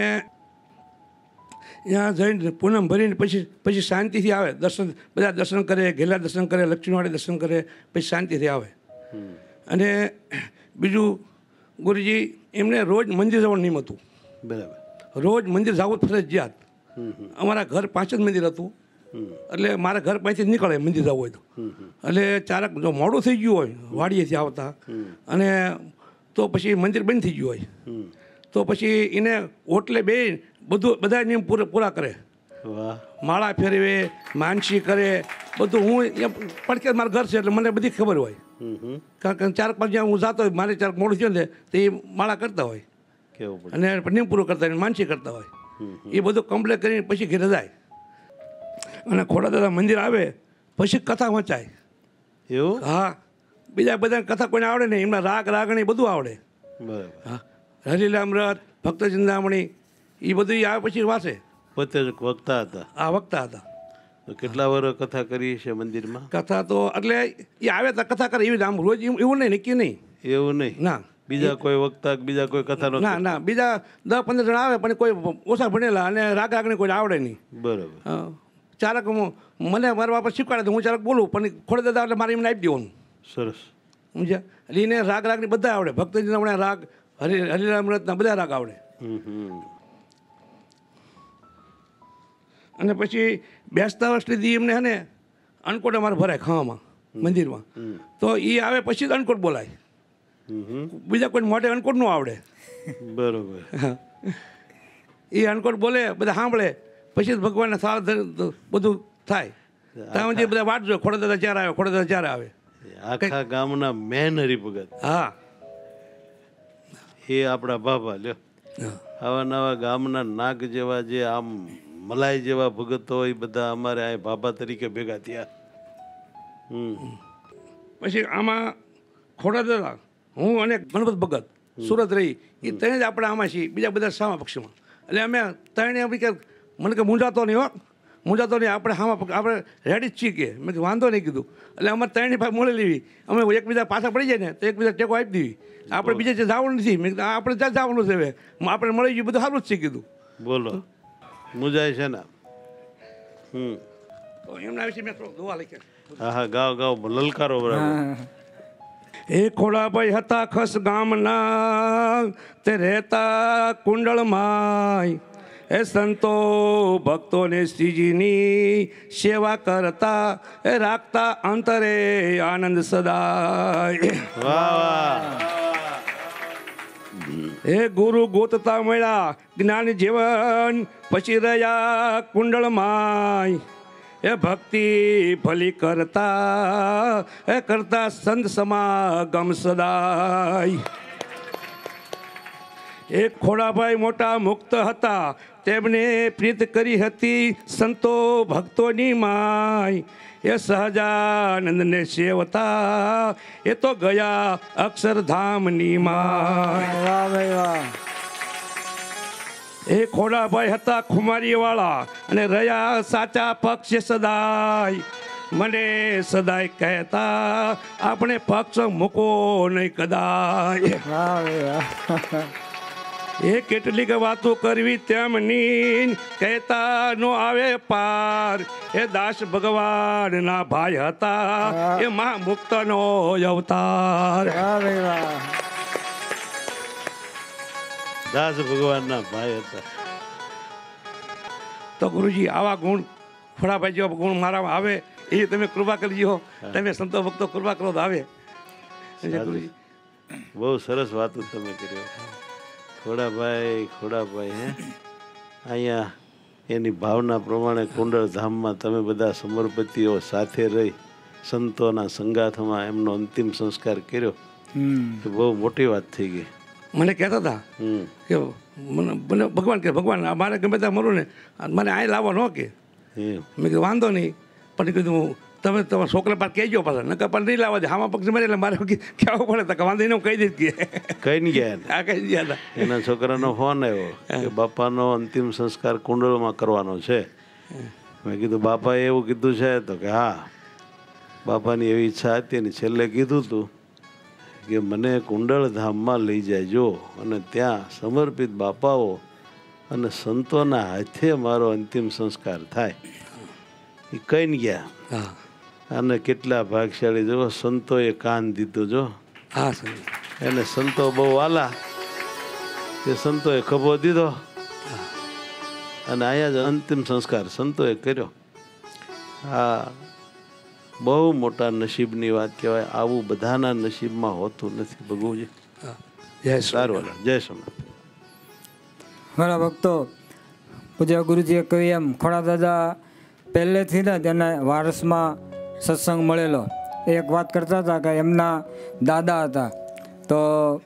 ત્યાં જઈને પૂનમ ભરીને પછી પછી શાંતિથી આવે. દર્શન બધા દર્શન કરે, ઘેલા દર્શન કરે, લક્ષ્મીવાળી દર્શન કરે, પછી શાંતિથી આવે. અને બીજું ગુરુજી એમને રોજ મંદિર જવાનું નિયમ હતું. બરાબર. રોજ મંદિર જવું ફરજિયાત. હમ હમ અમારા ઘર પાંચ જ મંદિર હતું, હમ એટલે મારા ઘર પાસેથી નીકળે મંદિર જવું હોય તો. હમ હમ એટલે ચારક જો મોડું થઈ ગયું હોય વાડીએથી આવતા, અને તો પછી મંદિર બંધ થઈ ગયું હોય, હમ તો પછી એને ઓટલે બે બધું બધા નિયમ પૂરા પૂરા કરે. વાહ. માળા ફેરવે, માનસી કરે, બધું. હું અહીંયા પડકે મારું ઘર છે એટલે મને બધી ખબર હોય. હમ હમ કારણ કે ચારક પાંચ જ્યાં હું જાતો હોય, મારે ચારક મોડું થયું ને તો એ માળા કરતા હોય કેવું પડે. અને નિયમ પૂરો કરતા હોય, માનસી કરતા હોય. એ બધું કમ્પ્લેટ કરીને પછી ઘરે જાય. અને ખોડા દાદા મંદિર આવે પછી કથા વંચાય. એવું. હા બીજા બધા કથા કોઈને આવડે નહીં, એમના રાગ રાગણી બધું આવડે. બરાબર. હા હરિલામૃત, ભક્ત ચિંતામણી એ બધું ઈ આવે પછી વાંચે. પોતે જ વક્તા હતા. આ વક્તા હતા. તો કેટલા વર્ષ કથા કરી છે મંદિરમાં? કથા તો એટલે એ આવે તો કથા કરે એવી આમ રોજ એવું એવું નહીં નક્કી નહીં. એવું નહીં. ના બીજા કોઈ વક્તા કે બીજા કોઈ કથા નો. ના ના બીજા દસ પંદર જણા આવે પણ કોઈ ઓછા ભણેલા અને રાગ રાગણી કોઈ આવડે નહીં. બરાબર. હા. ચારક હું- મને મારા બાપા શીખવાડે તો હું ચારક બોલું, પણ ખોડા દાદા એટલે મારે એમને આપી દેવાનું. સરસ. સમજ્યા? એટલે એને રાગ રાગની બધા આવડે. ભક્તજીના રાગ, હરિ હરિરામૃતના બધા રાગ આવડે. હમ હમ અને પછી બેસતા વર્ષ લીધી એમને હે ને અન્નકોટ અમારે ભરાય ખાવામાં મંદિરમાં. તો એ આવે પછી જ અન્નકોટ બોલાય. હમ હમ બીજા કોઈ મોઢે અન્નકોટ નું આવડે. બરોબર. એ અન્નકોટ બોલે, બધા સાંભળે, પછી જ ભગવાનને સાળ ધર- બધું થાય. ત્યાં જે બધા વાટ જોવે, ખોડા દાદા ચાર આવે, ખોડા દાદા ચાર આવે. આખા ગામના મેન હરિભગત હા એ આપણા બાબા લ્યો. આવા નવા ગામના નાગ જેવા જે આમ મલાઈ જેવા ભગતો હોય બધા અમારે આ બાબા તરીકે ભેગા થયા. હમ પછી આમાં ખોડા દાદા, હું અને ગણપત ભગત સુરત રહી, એ ત્રણે જ આપણે આમાં છીએ, બીજા બધા સામા પક્ષમાં. એટલે અમે ત્રણે એમ કે મને કે મૂંઝાતો નહીં હો, મૂંઝાતો નહીં, આપણે સામા પક્ષ આપણે રેડી જ છીએ કે. મેં કીધું વાંધો નહીં કીધું. એટલે અમારે ત્રણની પાસે મોડે લેવી, અમે એકબીજા પાછા પડી જાય ને તો એકબીજા ટેકો આપી દેવી. આપણે બીજે જે જવાનું નથી, મેં કીધું આપણે ત્યાં જવાનું છે, હવે આપણે મળી ગયું બધું સારું જ છે કીધું. બોલો મુજાય છે ને. હમ તો એમના વિશે મેં થોડો દુઆ લખ્યા. હા હા ગાવ ગાવ લલકારો બરાબર. એ ખોડાભાઈ હતા ખસ ગામના, તે રહેતા કુંડળમાં. એ સંતો ભક્તોને શ્રીજીની સેવા કરતા, એ રાખતા અંતરે આનંદ સદાય. વાહ વાહ. એ ગુરુ ગોતતા મળ્યા જ્ઞાન જીવન, પછી રહ્યા કુંડળમાં. એ ભક્તિ ભલી કરતા, એ કરતા સંત સમાગમ સદાય. એક ખોડાભાઈ મોટા મુક્ત હતા, તેમને પ્રીત કરી હતી સંતો ભક્તોની માય. એ સહજાનંદને સેવતા, એ તો ગયા અક્ષરધામની માય. વાહ ભાઈ વાહ. એ ખોડાભાઈ હતા ખુમારી વાળા, અને રહ્યા સાચા પક્ષે સદાય. મને સદાય કહેતા, આપણે પક્ષ મૂકો નહીં કદાય. વાહ ભાઈ વાહ. એ કેટલીક વાતો કરવી તેમની, કહેતા નો આવે પાર. એ દાસ ભગવાન ના ભાઈ હતા, એ મહામુક્ત નો અવતાર. વાહ ભાઈ વાહ. દાસ ભગવાનના ભાઈ હતા. તો ગુરુજી આવા ગુણ, ખોડાભાઈ જેવા ગુણ મારામાં આવે એ તમે કૃપા કરજો. તમે સંતો ભક્તો કૃપા કરો તો આવે. ગુરુજી બહુ સરસ વાતો તમે કર્યો. ખોડાભાઈ ખોડાભાઈ હે અહીંયા એની ભાવના પ્રમાણે કુંડળ ધામમાં તમે બધા સમર્પિતીઓ સાથે રહી સંતોના સંગાથમાં એમનો અંતિમ સંસ્કાર કર્યો હમ એ બહુ મોટી વાત થઈ ગઈ. મને કહેતા હતા હમ કે મને મને ભગવાન કે ભગવાન મારે ગમે ત્યાં મરું ને મને અહીં લાવવા ન કે. એમ મેં કીધું વાંધો નહીં, પણ કીધું તમે તમારા છોકરા પાસે કહેજો પાછા, નકર પણ નહીં લાવવા દે. હામાં પક્ષ મારે એટલે મારે કહેવું પડે તો વાંધો નહીં, હું કહી દઈશ કે કઈ ને ગયા આ કહી ગયા હતા. એના છોકરાનો ફોન આવ્યો કે બાપાનો અંતિમ સંસ્કાર કુંડળમાં કરવાનો છે. મેં કીધું બાપાએ એવું કીધું છે? તો કે હા, બાપાની એવી ઈચ્છા હતી ને છેલ્લે કીધું હતું કે મને કુંડળ ધામમાં લઈ જાયજો અને ત્યાં સમર્પિત બાપાઓ અને સંતોના હાથે મારો અંતિમ સંસ્કાર થાય. એ કઈ ને ગયા. હા અને કેટલા ભાગશાળી જો સંતોએ કાન દીધું જો. હા સર, એને સંતો બહુ વાલા, તે સંતોએ ખભો દીધો અને અહીંયા જ અંતિમ સંસ્કાર સંતોએ કર્યો. આ બહુ મોટા નસીબની વાત કહેવાય. આવું બધાના નસીબમાં હોતું નથી ભગુજી. જય સારું, જય સોમનાથ. મારા ભક્તો, પૂજ્ય ગુરુજીએ કહ્યું એમ ખોડા દાદા પહેલેથી ને તેના વારસમાં સત્સંગ મળેલો. એક વાત કરતા હતા કે એમના દાદા હતા, તો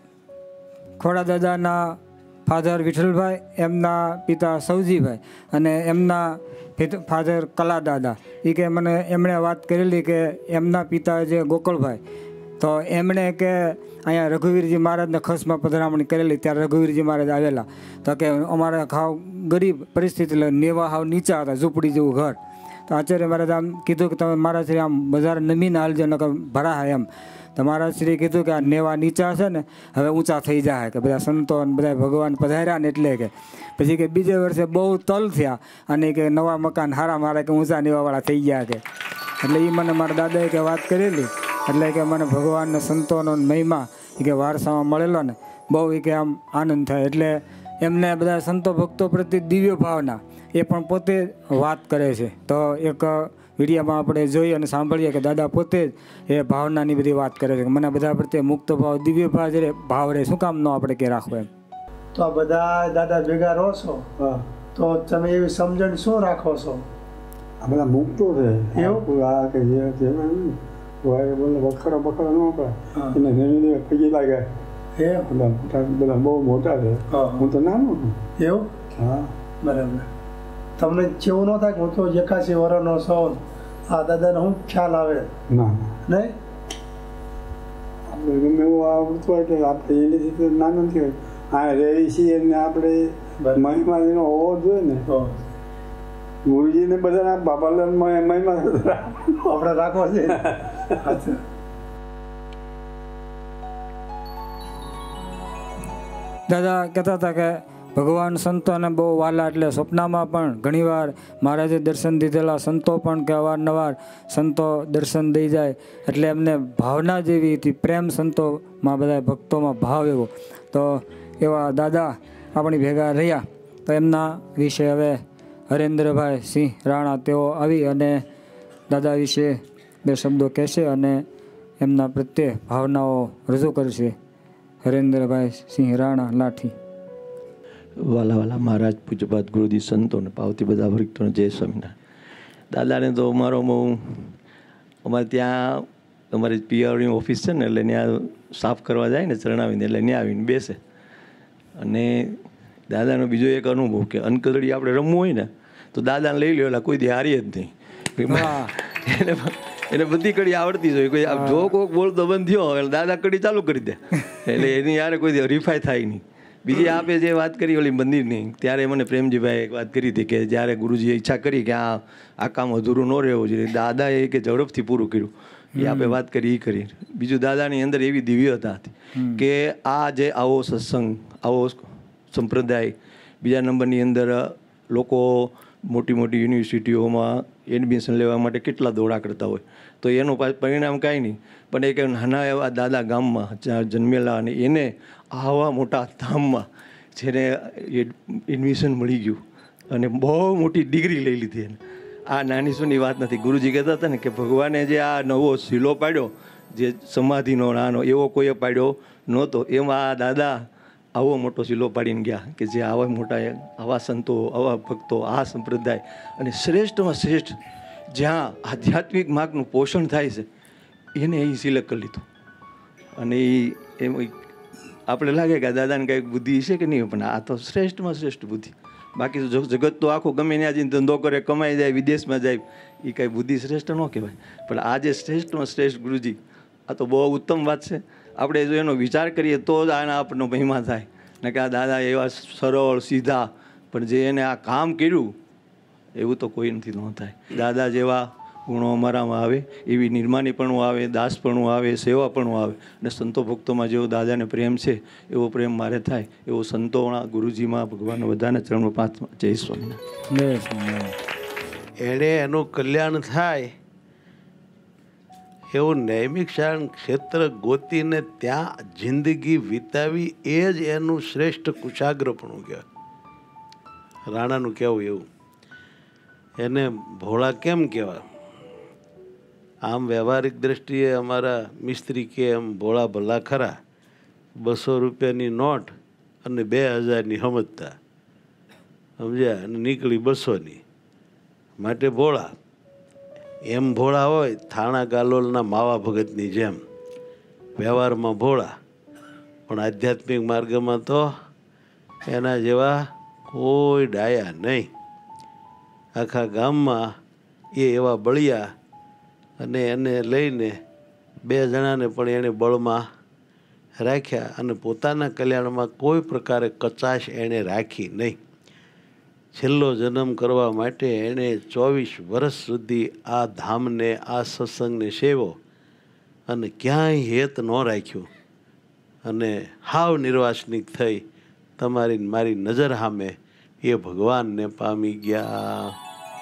ખોડા દાદાના ફાધર વિઠ્ઠલભાઈ, એમના પિતા સૌજીભાઈ અને એમના ફાધર કલા દાદા. એ કે મને એમણે વાત કરેલી કે એમના પિતા જે ગોકળભાઈ, તો એમણે કે અહીંયા રઘુવીરજી મહારાજને ખસમાં પધરામણી કરેલી. ત્યારે રઘુવીરજી મહારાજ આવેલા, તો કે અમારે ખાવ ગરીબ પરિસ્થિતિ, નેવા હાવ નીચા હતા, ઝૂંપડી જેવું ઘર. તો આચાર્ય મહારાજ આમ કીધું કે તમે મારા શ્રી આમ બજાર નમીને હાલજો ને ભરા એમ. તો મહારાજ શ્રી કીધું કે આ નેવા નીચા છે ને હવે ઊંચા થઈ જાય, કે બધા સંતો અને બધા ભગવાન પધાર્યા ને એટલે કે પછી કે બીજે વર્ષે બહુ તલ થયા અને કે નવા મકાન હારા મારા કે ઊંચા નેવાવાળા થઈ ગયા કે. એટલે એ મને મારા દાદાએ કે વાત કરેલી. એટલે કે મને ભગવાનના સંતોનો મહિમા એ કે વારસામાં મળેલો ને બહુ એ કે આમ આનંદ થાય. એટલે એમને બધા સંતો ભક્તો પ્રત્યે દિવ્ય ભાવના એ પણ પોતે વાત કરે છે. તો એક વિડીયોમાં આપણે જોઈએ અને સાંભળીએ કે દાદા પોતે જ એ ભાવનાની બધી વાત કરે છે. મને બધા પ્રત્યે મુક્ત ભાવ, દિવ્ય ભાવ જે ભાવ રહે, શું કામ ન આપણે કે રાખવો એમ. તો આ બધા દાદા ભેગા રહો છો તો તમે એવી સમજણ શું રાખો છો? આ બધા મુક્તો છે એવું આ કે જે બોલે વખરો બખરો ન પડે એને ઘણી પૈકી લાગે. એ બધા મોટા બધા બહુ મોટા છે, હું તો નાનો છું. એવું? હા બરાબર. તમને જેવું ન થાય કે હું તો એકાસી વર્ષનો છું, આ દાદાને શું ખ્યાલ આવે? ના નહીં, આપણે ગમે એવું આવડતું હોય તો આપણે એની રીતે નાનો થયો આ રહી છીએ ને આપણે મહિમા એનો હોવો જોઈએ ને. ગુરુજીને બધા બાબાલાલ મહિમા આપણે રાખવો છે. દાદા કહેતા હતા કે ભગવાન સંતોને બહુ વાલા, એટલે સ્વપ્નમાં પણ ઘણીવાર મહારાજે દર્શન દીધેલા સંતો પણ કે અવારનવાર સંતો દર્શન દઈ જાય. એટલે એમને ભાવના જેવી હતી, પ્રેમ સંતોમાં બધા ભક્તોમાં ભાવ એવો. તો એવા દાદા આપણી ભેગા રહ્યા. તો એમના વિશે હવે હરેન્દ્રભાઈ સિંહ રાણા તેઓ આવી અને દાદા વિશે બે શબ્દો કહેશે અને એમના પ્રત્યે ભાવનાઓ રજૂ કરશે. હરેન્દ્રભાઈ સિંહ રાણા લાઠી. વાલા વાલા મહારાજ, પૂજ્યપાદ ગુરુજી, સંતોને પાવતી બધા ભક્તોને જય સ્વામિનારાયણ. દાદાને તો અમારો બહુ અમારે ત્યાં અમારી પીઆરની ઓફિસ છે ને, એટલે ત્યાં સાફ કરવા જાય ને ચરણાવીને, એટલે ત્યાં આવીને બેસે. અને દાદાનો બીજો એક અનુભવ કે અનકદડી આપણે રમવું હોય ને તો દાદાને લઈ લ્યો, એટલે કોઈ દી હારીએ જ નહીં. એને એને બધી કડી આવડતી જ હોય. કોઈ જો કોઈક બોલતો બંધ થયો એટલે દાદા કડી ચાલુ કરી દે, એટલે એની યારે કોઈ દી હરીફાઈ થાય નહીં. બીજી આપે જે વાત કરી ઓલી મંદિરની, ત્યારે મને પ્રેમજીભાઈ એક વાત કરી હતી કે જ્યારે ગુરુજીએ ઈચ્છા કરી કે આ આ કામ અધૂરું ન રહેવું જોઈએ, દાદાએ કે ઝડપથી પૂરું કર્યું. એ આપણે વાત કરી એ કરી. બીજું દાદાની અંદર એવી દિવ્યતા હતી કે આ જે આવો સત્સંગ, આવો સંપ્રદાય, બીજા નંબરની અંદર લોકો મોટી મોટી યુનિવર્સિટીઓમાં એડમિશન લેવા માટે કેટલા દોડા કરતા હોય, તો એનું પરિણામ કાંઈ નહીં. પણ એક નાના એવા દાદા ગામમાં જ્યાં જન્મેલા અને એને આવા મોટા ધામમાં જેને એડમિશન મળી ગયું અને બહુ મોટી ડિગ્રી લઈ લીધી એને. આ નાની સૂની વાત નથી. ગુરુજી કહેતા હતા ને કે ભગવાને જે આ નવો શીલો પાડ્યો, જે સમાધિનો નાનો, એવો કોઈએ પાડ્યો નહોતો. એમાં આ દાદા આવો મોટો શીલો પાડીને ગયા કે જે આવા મોટા આવા સંતો, આવા ભક્તો, આ સંપ્રદાય અને શ્રેષ્ઠમાં શ્રેષ્ઠ જ્યાં આધ્યાત્મિક માર્ગનું પોષણ થાય છે એને એ સિલેક્ટ કરી લીધું. અને એ એમ આપણે લાગે કે દાદાને કંઈક બુદ્ધિ છે કે નહીં, પણ આ તો શ્રેષ્ઠમાં શ્રેષ્ઠ બુદ્ધિ. બાકી તો જગત તો આખું ગમે ત્યાં જઈને ધંધો કરે, કમાઈ જાય, વિદેશમાં જાય, એ કાંઈ બુદ્ધિ શ્રેષ્ઠ ન કહેવાય. પણ આ જે શ્રેષ્ઠમાં શ્રેષ્ઠ ગુરુજી, આ તો બહુ ઉત્તમ વાત છે. આપણે જો એનો વિચાર કરીએ તો જ આના આપણનો મહિમા થાય ને કે આ દાદા એવા સરળ સીધા, પણ જે એને આ કામ કર્યું એવું તો કોઈ નથી ન થાય. દાદા જેવા ગુણો અમારામાં આવે, એવી નિર્માનીપણું આવે, દાસપણું આવે, સેવાપણું આવે, અને સંતો ભક્તોમાં જેવો દાદાને પ્રેમ છે એવો પ્રેમ મારે થાય, એવો સંતોના ગુરુજીમાં ભગવાન બધાને ચરણો પાંચમાં. જય સ્વામિનારાયણ. એણે એનું કલ્યાણ થાય એવું નૈમિક શાળા ક્ષેત્ર ગોતીને ત્યાં જિંદગી વિતાવી એ જ એનું શ્રેષ્ઠ કુશાગ્રપણું કહેવાય. રાણાનું કહેવું એવું. એને ભોળા કેમ કહેવાય? આમ વ્યવહારિક દ્રષ્ટિએ અમારા મિસ્ત્રી કે એમ ભોળા ભલા ખરા, બસો રૂપિયાની નોટ અને બે હજારની સમજતા, સમજ્યા, અને નીકળી બસોની, માટે ભોળા. એમ ભોળા હોય થાણા ગાલોલના માવા ભગતની જેમ વ્યવહારમાં ભોળા, પણ આધ્યાત્મિક માર્ગમાં તો એના જેવા કોઈ ડાયા નહીં. આખા ગામમાં એ એવા બળિયા, અને એને લઈને બે જણાને પણ એણે બળમાં રાખ્યા, અને પોતાના કલ્યાણમાં કોઈ પ્રકારે કચાશ એણે રાખી નહીં. છેલ્લો જન્મ કરવા માટે એણે ચોવીસ વર્ષ સુધી આ ધામને, આ સત્સંગને સેવો, અને ક્યાંય હેત ન રાખ્યું, અને હાવ નિર્વાસનિક થઈ તમારી મારી નજર સામે એ ભગવાનને પામી ગયા.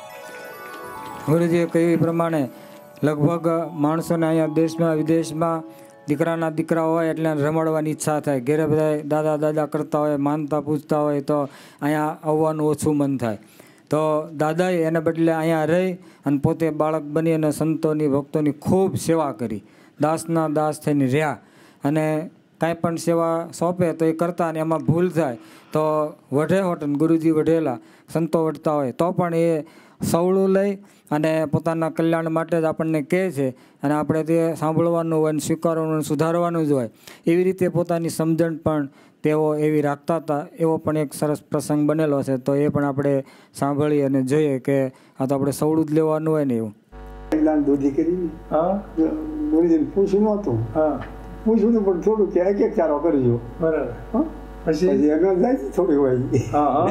ગુરુજીએ કહ્યું એ પ્રમાણે લગભગ માણસોને અહીંયા દેશમાં વિદેશમાં દીકરાના દીકરા હોય એટલે રમાડવાની ઈચ્છા થાય, ઘેરે બધા દાદા દાદા કરતા હોય, માનતા પૂછતા હોય, તો અહીંયા આવવાનું ઓછું મન થાય. તો દાદાએ એને બદલે અહીંયા રહી અને પોતે બાળક બની અને સંતોની ભક્તોની ખૂબ સેવા કરી, દાસના દાસ થઈને રહ્યા. અને કાંઈ પણ સેવા સોંપે તો એ કરતા, ને એમાં ભૂલ થાય તો વઢે હોટ, ગુરુજી વઢેલા, સંતો વઢતા હોય તો પણ એ સવળું લઈ અને પોતાના કલ્યાણ માટે જ આપણને કહે છે, અને આપણે તે સાંભળવાનું હોય, સ્વીકારવાનું, સુધારવાનું જ હોય. એવી રીતે પોતાની સમજણ પણ તેઓ એવી રાખતા હતા. એવો પણ એક સરસ પ્રસંગ બનેલો છે, તો એ પણ આપણે સાંભળીએ અને જોઈએ કે આ તો આપણે સવળું જ લેવાનું હોય ને એવું. દૂધી કરી હા ગુરુજીને પૂછ્યું નહોતું, હા પૂછ્યું હતું, પણ થોડું કે એક એક ચારો કરજો, બરાબર. પછી એનો જાય થોડી હોય, હા હા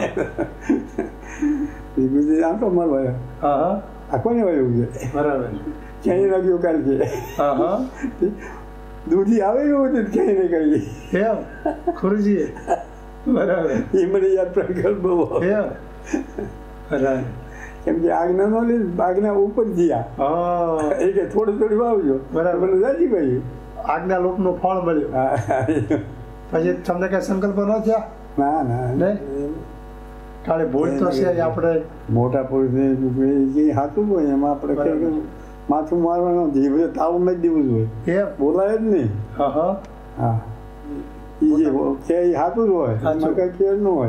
ગુરુજી આમ તો મારો હા હા આ કોને વાયું છે, બરાબર. ક્યાંય લાગ્યું કાલ કે હા હા દૂધી આવે એવું હતું, ક્યાંય નહીં કરી એમ ગુરુજી, બરાબર. એ મને યાદ પ્રગટ બહુ એમ, બરાબર. કેમ કે આજ્ઞા નો લે, આજ્ઞા ઉપર ગયા એ કે થોડું થોડું વાવજો, બરાબર. મને જાજી ભાઈ આજ્ઞા લોકનું ફળ મળ્યું. પછી તમને કઈ સંકલ્પ ન થયા? ના ના નહીં, કાલે ભૂલ તો છે આપણે મોટા પુરુષને જે હાથું હોય એમાં આપણે માથું મારવાનું, જીભે તાવ નથી દેવું જોઈએ, એ બોલાય જ નહીં. હા હા હા એ જે કે હાથું જ હોય, એમાં કઈ ફેર ન હોય.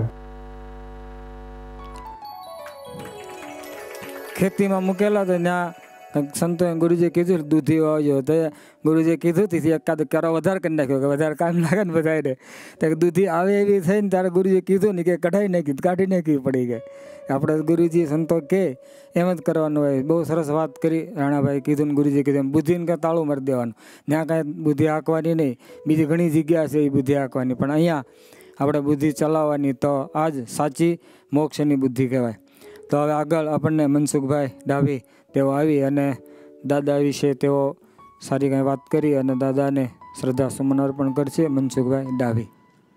ખેતીમાં મૂકેલા તો ત્યાં સંતોએ ગુરુજીએ કીધું દૂધી વાવજો, તો ગુરુજીએ કીધું તેથી એકાદ કરો વધારે કરી નાખ્યો કે વધારે કામ લાગે ને બધાને. તો દૂધી આવે એવી થઈ ને ત્યારે ગુરુજીએ કીધું ને કે કઢાઈ નાખી, કાઢી નાખવી પડી ગઈ. આપણે ગુરુજી સંતો કે એમ જ કરવાનું હોય. બહુ સરસ વાત કરી રાણાભાઈ, કીધું ને ગુરુજીએ કીધું એમ બુદ્ધિને કાંઈ તાળું મારી દેવાનું. ત્યાં કાંઈ બુદ્ધિ હાંકવાની નહીં, બીજી ઘણી જગ્યા છે એ બુદ્ધિ હાંકવાની, પણ અહીંયા આપણે બુદ્ધિ ચલાવવાની. તો આ જ સાચી મોક્ષની બુદ્ધિ કહેવાય. તો હવે આગળ આપણને મનસુખભાઈ ડાભી તેઓ આવી અને દાદા વિશે તેઓ સારી કાંઈ વાત કરી અને દાદાને શ્રદ્ધા સુમન અર્પણ કરશે. મનસુખભાઈ ડાભી.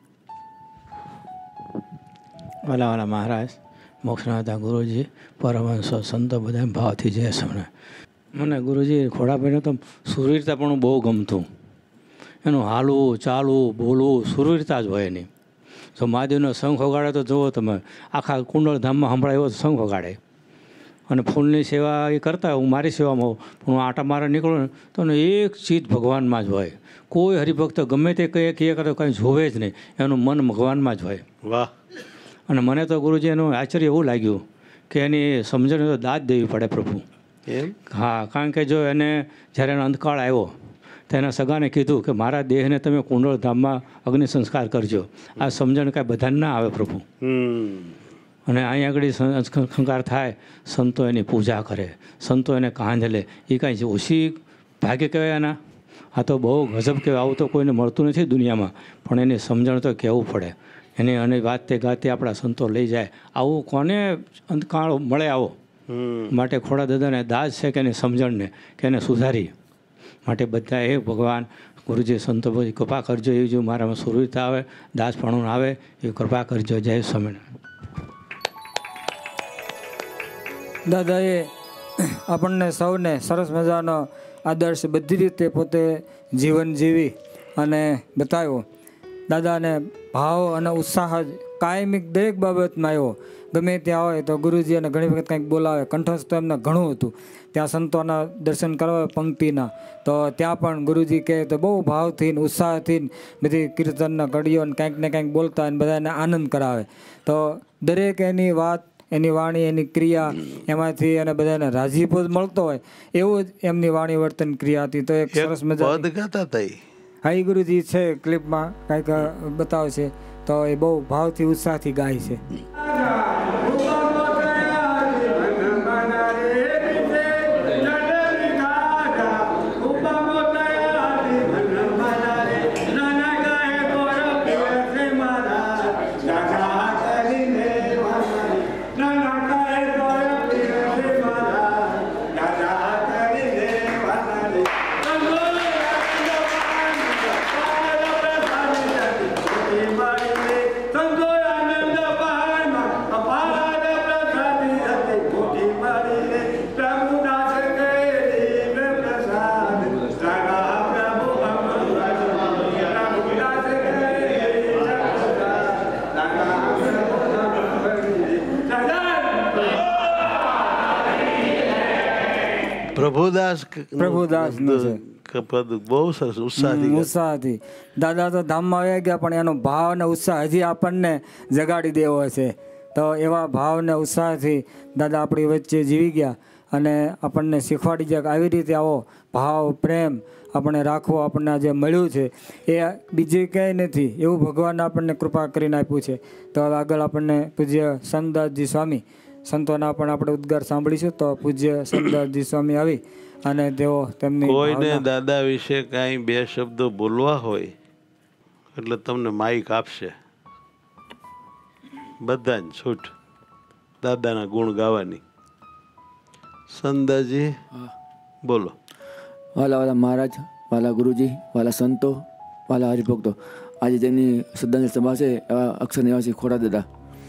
વાલા વાલા મહારાજ, મોક્ષનાથા ગુરુજી, પરમહંસો, સંતો બધા ભાવથી જય સમને. મને ગુરુજી ખોડાભાઈને તો સુરવીરતા પણ બહુ ગમતું. એનું હાલવું, ચાલવું, બોલવું સુરવીરતા જ હોય એની. જો મહાદેવનો શંખ વગાડે તો જુઓ તમે, આખા કુંડળ ધામમાં સંભળાય એવો શંખ વગાડે. અને ફૂલની સેવા એ કરતા હું મારી સેવામાં હોઉં, પણ હું આટા મારા નીકળું ને તો એક ચીજ ભગવાનમાં જ હોય. કોઈ હરિભક્ત ગમે તે કહે કે એ કરે કંઈ જોવે જ નહીં, એનું મન ભગવાનમાં જ હોય. વાહ. અને મને તો ગુરુજી એનું આશ્ચર્ય એવું લાગ્યું કે એની સમજણ તો દાદ દેવી પડે પ્રભુ. હા, કારણ કે જો એને જ્યારે એનો અંતકાળ આવ્યો તો એના સગાને કીધું કે મારા દેહને તમે કુંડળ ધામમાં અગ્નિ સંસ્કાર કરજો. આ સમજણ કાંઈ બધાને ના આવે પ્રભુ. અને અહીં આગળ સંસ્કાર થાય, સંતો એની પૂજા કરે, સંતો એને કાંધ લે, એ કાંઈ ઓછી ભાગ્ય કહેવાય એના. આ તો બહુ ગજબ કહેવાય. આવું તો કોઈને મળતું નથી દુનિયામાં, પણ એની સમજણ તો કહેવું પડે. એને અને વાતે ગાતે આપણા સંતો લઈ જાય. આવું કોને અંતકાળ મળે આવો? માટે ખોડા દાદાને દાજ છે કે એની સમજણને કે એને સુધારી. માટે બધા એ ભગવાન ગુરુજી સંતો બધી કૃપા કરજો. એ જો મારામાં સુરવીરતા આવે, દાસપણું આવે, એ કૃપા કરજો. જય સ્વામિનારાયણ. દાદાએ આપણને સૌને સરસ મજાનો આદર્શ બધી રીતે પોતે જીવન જીવી અને બતાવ્યો. દાદાને ભાવ અને ઉત્સાહ જ કાયમિક દરેક બાબતમાં આવ્યો. ગમે ત્યાં હોય તો ગુરુજી અને ઘણી વખત કંઈક બોલાવે. કંઠસ્થ તો એમને ઘણું હતું. ત્યાં સંતોના દર્શન કરવા પંક્તિના, તો ત્યાં પણ ગુરુજી કહે તો બહુ ભાવથી ઉત્સાહથી બધી કીર્તનના કડીઓ કંઈક ને કંઈક બોલતા અને બધાને આનંદ કરાવે. તો દરેક એની વાત, એની વાણી, એની ક્રિયા, એમાંથી એને બધાને રાજીપો મળતો હોય એવું જ એમની વાણી વર્તન ક્રિયા હતી. તો એક સરસ મજા હા, એ ગુરુજી છે ક્લિપમાં કંઈક બતાવશે, તો એ બહુ ભાવથી ઉત્સાહથી ગાય છે. પ્રભુદાસ પ્રભુદાસ બહુ સરસ ઉત્સાહથી ઉત્સાહથી દાદા તો ધામમાં આવ્યા ગયા, પણ એનો ભાવ અને ઉત્સાહ હજી આપણને જગાડી દેવો છે. તો એવા ભાવ ને ઉત્સાહથી દાદા આપણી વચ્ચે જીવી ગયા અને આપણને શીખવાડી ગયા કે આવી રીતે આવો ભાવ પ્રેમ આપણે રાખવો. આપણને જે મળ્યું છે એ બીજે ક્યાંય નથી, એવું ભગવાન આપણને કૃપા કરીને આપ્યું છે. તો હવે આગળ આપણને પૂજ્ય સંતદાસજી સ્વામી સંતોના પણ આપણે ઉદ્ગાર સાંભળીશું. તો પૂજ્ય સંતદાસજી સ્વામી આવી અને તેઓ તેમની કોઈને દાદા વિશે કાંઈ બે શબ્દો બોલવા હોય એટલે તમને માઇક આપશે. બધાને છૂટ દાદાના ગુણ ગાવાની. સંતદાસજી બોલો. વાલા વાલા મહારાજ, વાલા ગુરુજી, વાલા સંતો, વાલા હરિભક્તો, આજે જેમની શ્રદ્ધાંજલિ સભા છે એવા અક્ષર નિવાસી ખોડા દાદા.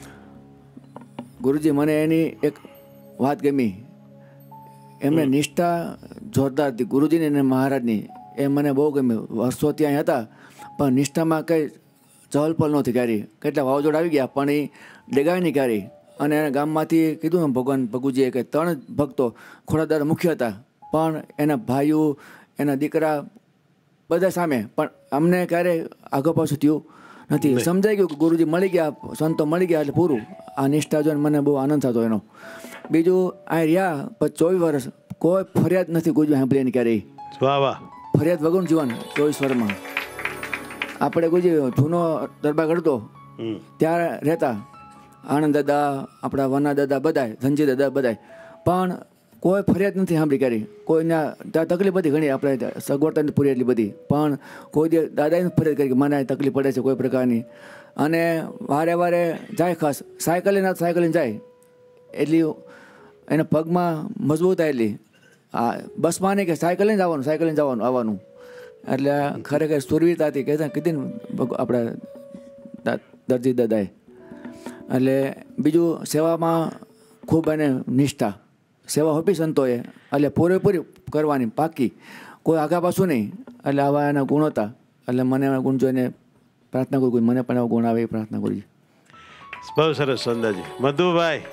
ગુરુજી, મને એની એક વાત ગમી. એમને નિષ્ઠા જોરદાર હતી ગુરુજીની અને મહારાજની. એ મને બહુ ગમી. વર્ષો ત્યાં હતા પણ નિષ્ઠામાં કંઈ ચહલપહલ નહોતી કરી. કેટલા વાવાઝોડા આવી ગયા પણ એ ડેગાવી નહીં કરી. અને એના ગામમાંથી કીધું ભગવાન ભગુજીએ કે ત્રણ ભક્તો ખોડા દાદા મુખ્ય હતા, પણ એના ભાઈઓ, એના દીકરા બધા સામે, પણ અમને ક્યારેય આગળ પાછું થયું નથી. સમજાઈ ગયું કે ગુરુજી મળી ગયા, સંતો મળી ગયા એટલે પૂરું. આ નિષ્ઠા જોઈને મને બહુ આનંદ થતો એનો. બીજું આ રહ્યા પછી ચોવીસ વર્ષ કોઈ ફરિયાદ નથી ગુરુજી સાંભળી એની ક્યારેય. ફરિયાદ વગરનું જીવન ચોવીસ વર્ષમાં. આપણે ગુરુજી જૂનો દરબાર કરતો ત્યાં રહેતા, આનંદ દાદા, આપણા વના દાદા બધાય, ધનજી દાદા બધાય, પણ કોઈ ફરિયાદ નથી સાંભળી કરી. કોઈના ત્યાં તકલીફ હતી ઘણી, આપણે સગવડતા નથી પૂરી એટલી બધી, પણ કોઈ દે દાદાએ ફરિયાદ કરી કે મને તકલીફ પડે છે કોઈ પ્રકારની. અને વારે વારે જાય, ખાસ સાયકલ ના સાયકલ જાય એટલી એના પગમાં મજબૂત એટલી. આ બસમાં નહીં કે સાયકલ લઈને જવાનું, સાયકલ લઈને જવાનું આવવાનું. એટલે ખરેખર સુરવીરતા હતી કહેતા કીધી ને આપણા દરજી દાદાએ. એટલે બીજું સેવામાં ખૂબ એને નિષ્ઠા, સેવા હોપી સંતોએ એટલે પૂરેપૂરી કરવાની પાકી, કોઈ આગા પાછું નહીં. એટલે આવા એના ગુણ હતા. એટલે મને એના ગુણ જોઈને પ્રાર્થના કરું, મને પણ એવા ગુણ આવે એ પ્રાર્થના કરું. બહુ સરસ સંદાજી. મધુભાઈ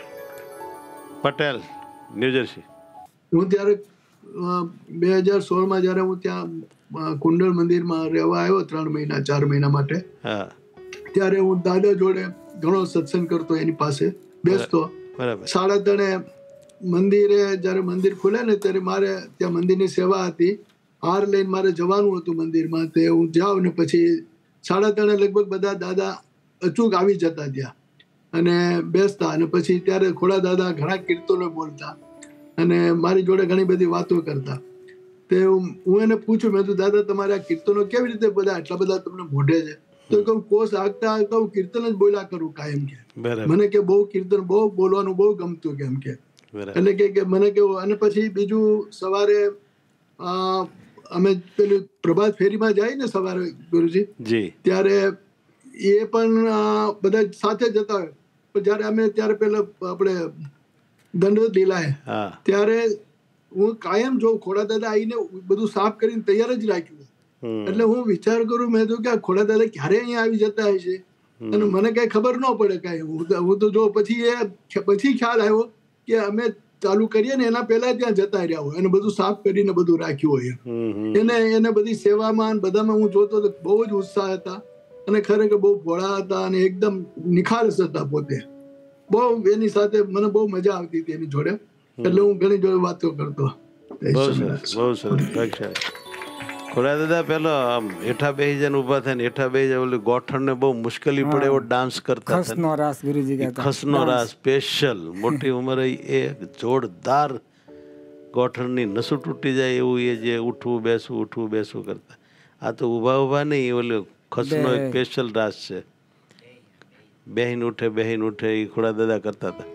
પટેલ, ન્યૂજર્સી. હું ત્યારે બે હજાર સોળમાં જ્યારે હું ત્યાં કુંડળ મંદિરમાં રહેવા આવ્યો ત્રણ મહિના ચાર મહિના માટે, ત્યારે હું દાદા જોડે ઘણો સત્સંગ કરતો, એની પાસે બેસતો. સાડા ત્રણે મંદિરે જ્યારે મંદિર ખુલે ને ત્યારે મારે ત્યાં મંદિરની સેવા હતી, હાર લઈને મારે જવાનું હતું મંદિરમાં. તે હું જાઉં ને પછી સાડા ત્રણે લગભગ બધા દાદા અચૂક આવી જતા ત્યાં અને બેસતા, અને પછી ત્યારે ખોડા દાદા ઘણા કીર્તનો બોલતા અને મારી જોડે ઘણી બધી વાતો કરતા. તે હું એને પૂછું, મેં તો દાદા તમારે આ કીર્તનો કેવી રીતે બધા એટલા બધા તમને મોઢે છે? તો કહું કોષ આગતા આગતા હું કીર્તન જ બોલ્યા કરું કાયમ કે. મને કે બહુ કીર્તન બહુ બોલવાનું બહુ ગમતું કેમ કે. એટલે કે મને કેવું. અને પછી બીજું સવારે અમે પેલું પ્રભાત ફેરીમાં જાય ને સવારે ગુરુજી, ત્યારે એ પણ બધા સાથે જતા હોય. પણ જયારે અમે ત્યારે પેલા આપણે દંડવત લીલાય ત્યારે હું કાયમ જોઉં ખોડા દાદા આવીને બધું સાફ કરીને તૈયાર જ રાખ્યું. એટલે હું વિચાર કરું, મેં તો કે આ ખોડા દાદા ક્યારે અહીંયા આવી જતા હશે અને મને કઈ ખબર ન પડે કઈ. હું તો જો પછી એ પછી ખ્યાલ આવ્યો કે અમે ચાલુ કરીએ ને એના પહેલા ત્યાં જતા રહ્યા હોય અને બધું સાફ કરીને બધું રાખ્યું હોય. એને એને બધી સેવામાં બધામાં હું જોતો તો બહુ જ ઉત્સાહ હતા અને ખરેખર બહુ ભોળા હતા અને એકદમ નિખાલસ હતા પોતે. બહુ એની સાથે મને બહુ મજા આવતી હતી એની જોડે, એટલે હું ઘણી જોડે વાતો કરતો. બહુ સરસ, બહુ સરસ. ખોડા દાદા પેલો આમ હેઠા બેસી જાય ઉભા થાય ને હેઠા બેસી જાય, ઓલી ગોઠણ ને બહુ મુશ્કેલી પડે એવો ડાન્સ કરતા. ખસનો રાસ ગુરુજી કહેતા. ખસનો રાસ સ્પેશિયલ મોટી ઉંમરે એ જોરદાર ગોઠણની નસું તૂટી જાય એવું એ જે ઉઠવું બેસવું ઉઠવું બેસવું કરતા. આ તો ઊભા ઊભા નહીં, ઓલો ખસનો એક સ્પેશિયલ રાસ છે. બેહીન ઉઠે બેહીન ઉઠે એ ખોડા દાદા કરતા હતા.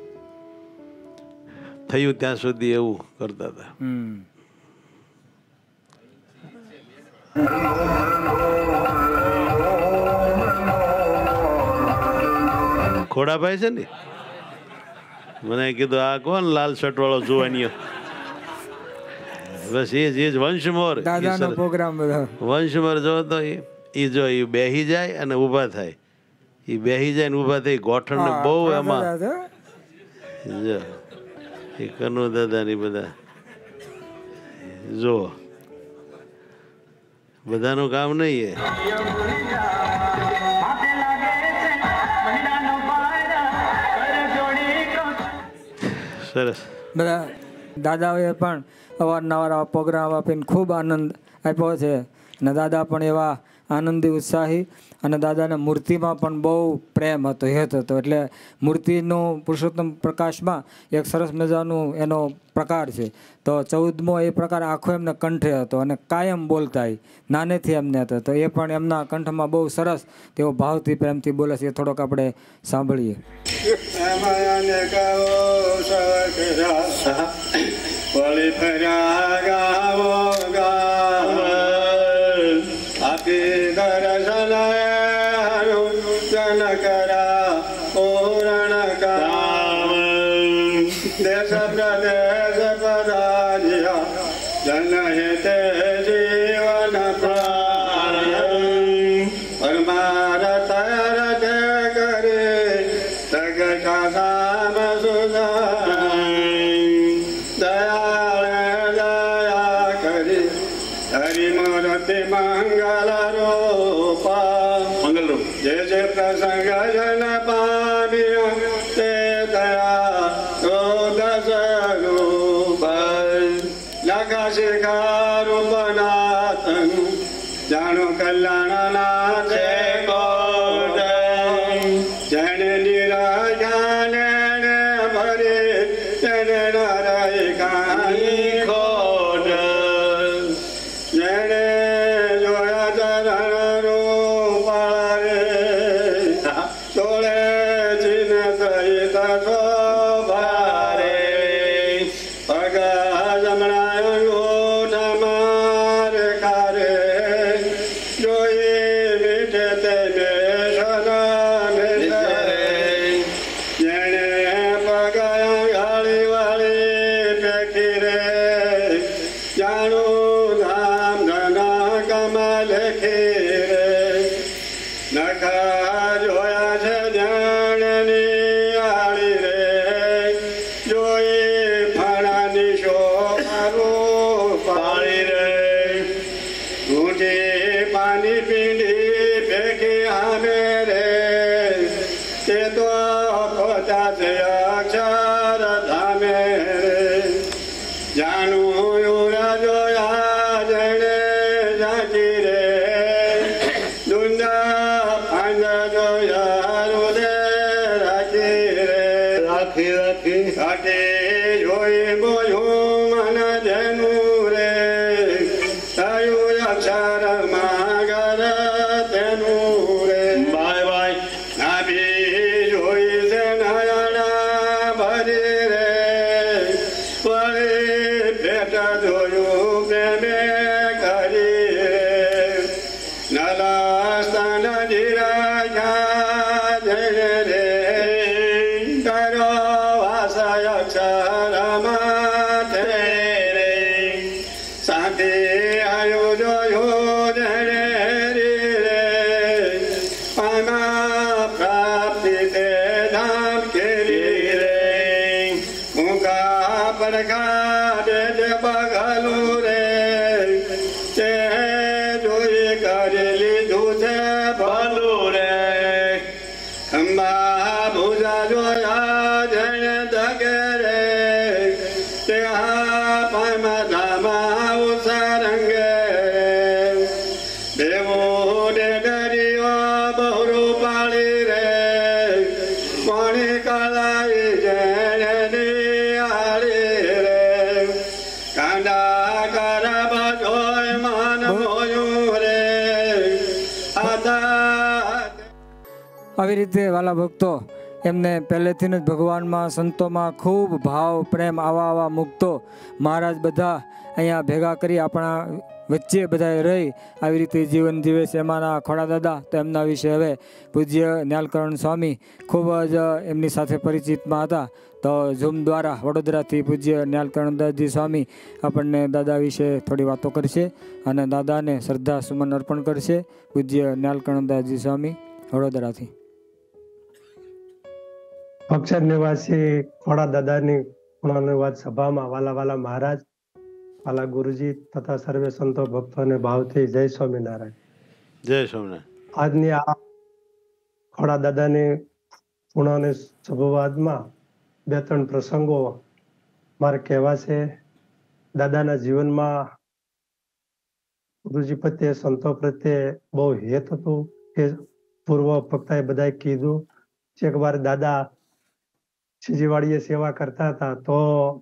થયું ત્યાં સુધી એવું કરતા હતા. ખોડાભાઈ છે ને, મને કીધું આ કોણ લાલ શર્ટ વાળો જોવાનીયો? બસ એ જ વંશમોર વંશમોર જો તો એ જો એ બેહી જાય અને ઊભા થાય, એ બેહી જાય ને ઊભા થઈ ગોઠણ ને બહુ એમાં જો એ કનુ દાદા ની બધા જો બધાનું કામ નહીં. સરસ. બધા દાદાઓએ પણ અવારનવાર આવા પ્રોગ્રામ આપીને ખૂબ આનંદ આપ્યો છે અને દાદા પણ એવા આનંદી ઉત્સાહી અને દાદાના મૂર્તિમાં પણ બહુ પ્રેમ હતો, હેત હતો. એટલે મૂર્તિનું પુરુષોત્તમ પ્રકાશમાં એક સરસ મજાનું એનો પ્રકાર છે. તો ચૌદમો એ પ્રકાર આખો એમને કંઠે હતો અને કાયમ બોલતા નાનેથી એમને હતો. તો એ પણ એમના કંઠમાં બહુ સરસ તેઓ ભાવથી પ્રેમથી બોલે છે. એ થોડોક આપણે સાંભળીએ. તે તો પોતા છે અક્ષર ધામે રે જાનું રાજો જણે જાજી રે દુંડા પાંડા જો યારો દે રાખી રે રાખી રાખી કાટે જોઈ બોલું મન જેનું રે તારું અક્ષર માગર તેનું રે બાય બાય નાભી જોઈ છે નયના ભરી રે પરે પેટા જોયું પ્રેમે કરી રે નલા સ્થાન ધીરા જય રે કરો વાસય અક્ષરમાં રે શાંતિ આયો જોયો રે રે પામા પ્રાપ્તિ તે ધામ કેરી રે મુકા પડખા દે બગલું રે તે જોઈ કરી લીધું છે ભલું રે ખંભા ભૂજા જોયા જય દગે રે તે પામા ધામા ઉસરંગે દેવો દે દરિયો બહુ પાળી રે પાણી કલાઈ જય આળી રે કાંડા કરા બધોય માન મોયું રે આદા આવી રીતે વાલા ભક્તો એમને પહેલેથી જ ભગવાનમાં સંતોમાં ખૂબ ભાવ પ્રેમ આવા આવા મુક્તો મહારાજ બધા અહીંયા ભેગા કરી આપણા વચ્ચે બધા રહી આવી રીતે જીવન જીવે છે એમાંના ખોડા દાદા. તો એમના વિશે હવે પૂજ્ય ન્યાલકરણ સ્વામી ખૂબ જ એમની સાથે પરિચિતમાં હતા. તો ઝૂમ દ્વારા વડોદરાથી પૂજ્ય ન્યાલકરણ દાસજી સ્વામી આપણને દાદા વિશે થોડી વાતો કરશે અને દાદાને શ્રદ્ધા સુમન અર્પણ કરશે. પૂજ્ય ન્યાલકરણ દાસજી સ્વામી વડોદરાથી. અક્ષર નિવાસી ખોડા દાદાની પૂર્ણાનુવાદ સભામાં વાલા વાલા મહારાજ, વાલા ગુરુજી તથા સર્વે સંતો ભક્તોને ભાવથી જય સ્વામિનારાયણ. જય સ્વામિનારાયણ. આજની આ ખોડા દાદાની પૂર્ણાની સભાવાદમાં બે ત્રણ પ્રસંગો મારે કહેવા છે. દાદાના જીવનમાં ગુરુજી પ્રત્યે સંતો પ્રત્યે બહુ હેત હતું કે પૂર્વ ભક્તાએ બધાએ કીધું. એક વાર દાદા શિજીવાડીએ સેવા કરતા હતા તો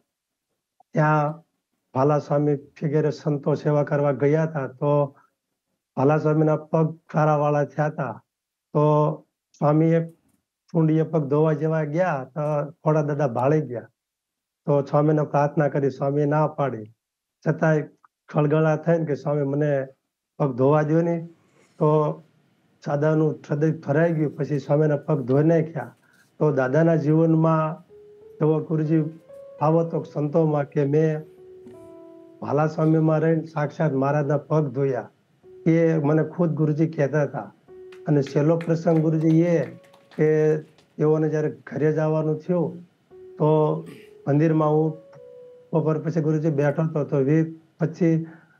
ત્યાં ભાલા સ્વામી વગેરે સંતો સેવા કરવા ગયા હતા. તો ભાલા સ્વામીના પગ કારાવાળા થયા હતા. તો સ્વામીએ ચૂંડીએ પગ ધોવા જેવા ગયા તો ખોડા દાદા ભાળી ગયા. તો સ્વામીને પ્રાર્થના કરી, સ્વામીએ ના પાડી. છતાંય ખળગળા થઈને કે સ્વામી મને પગ ધોવા દો ને. તો દાદાનું હૃદય ભરાઈ ગયું. પછી સ્વામીના પગ ધોઈ નાખ્યા. તો દાદાના જીવનમાં એવો ગુરુજી આવો તો સંતોમાં કે મેં ભાલા સ્વામીમાં રહીને સાક્ષાત મહારાજના પગ ધોયા એ મને ખુદ ગુરુજી કહેતા હતા. અને છેલ્લો પ્રસંગ ગુરુજી એ કે એઓને જ્યારે ઘરે જવાનું થયું તો મંદિરમાં હું બપોર પછી ગુરુજી બેઠો હતો. તો વી પછી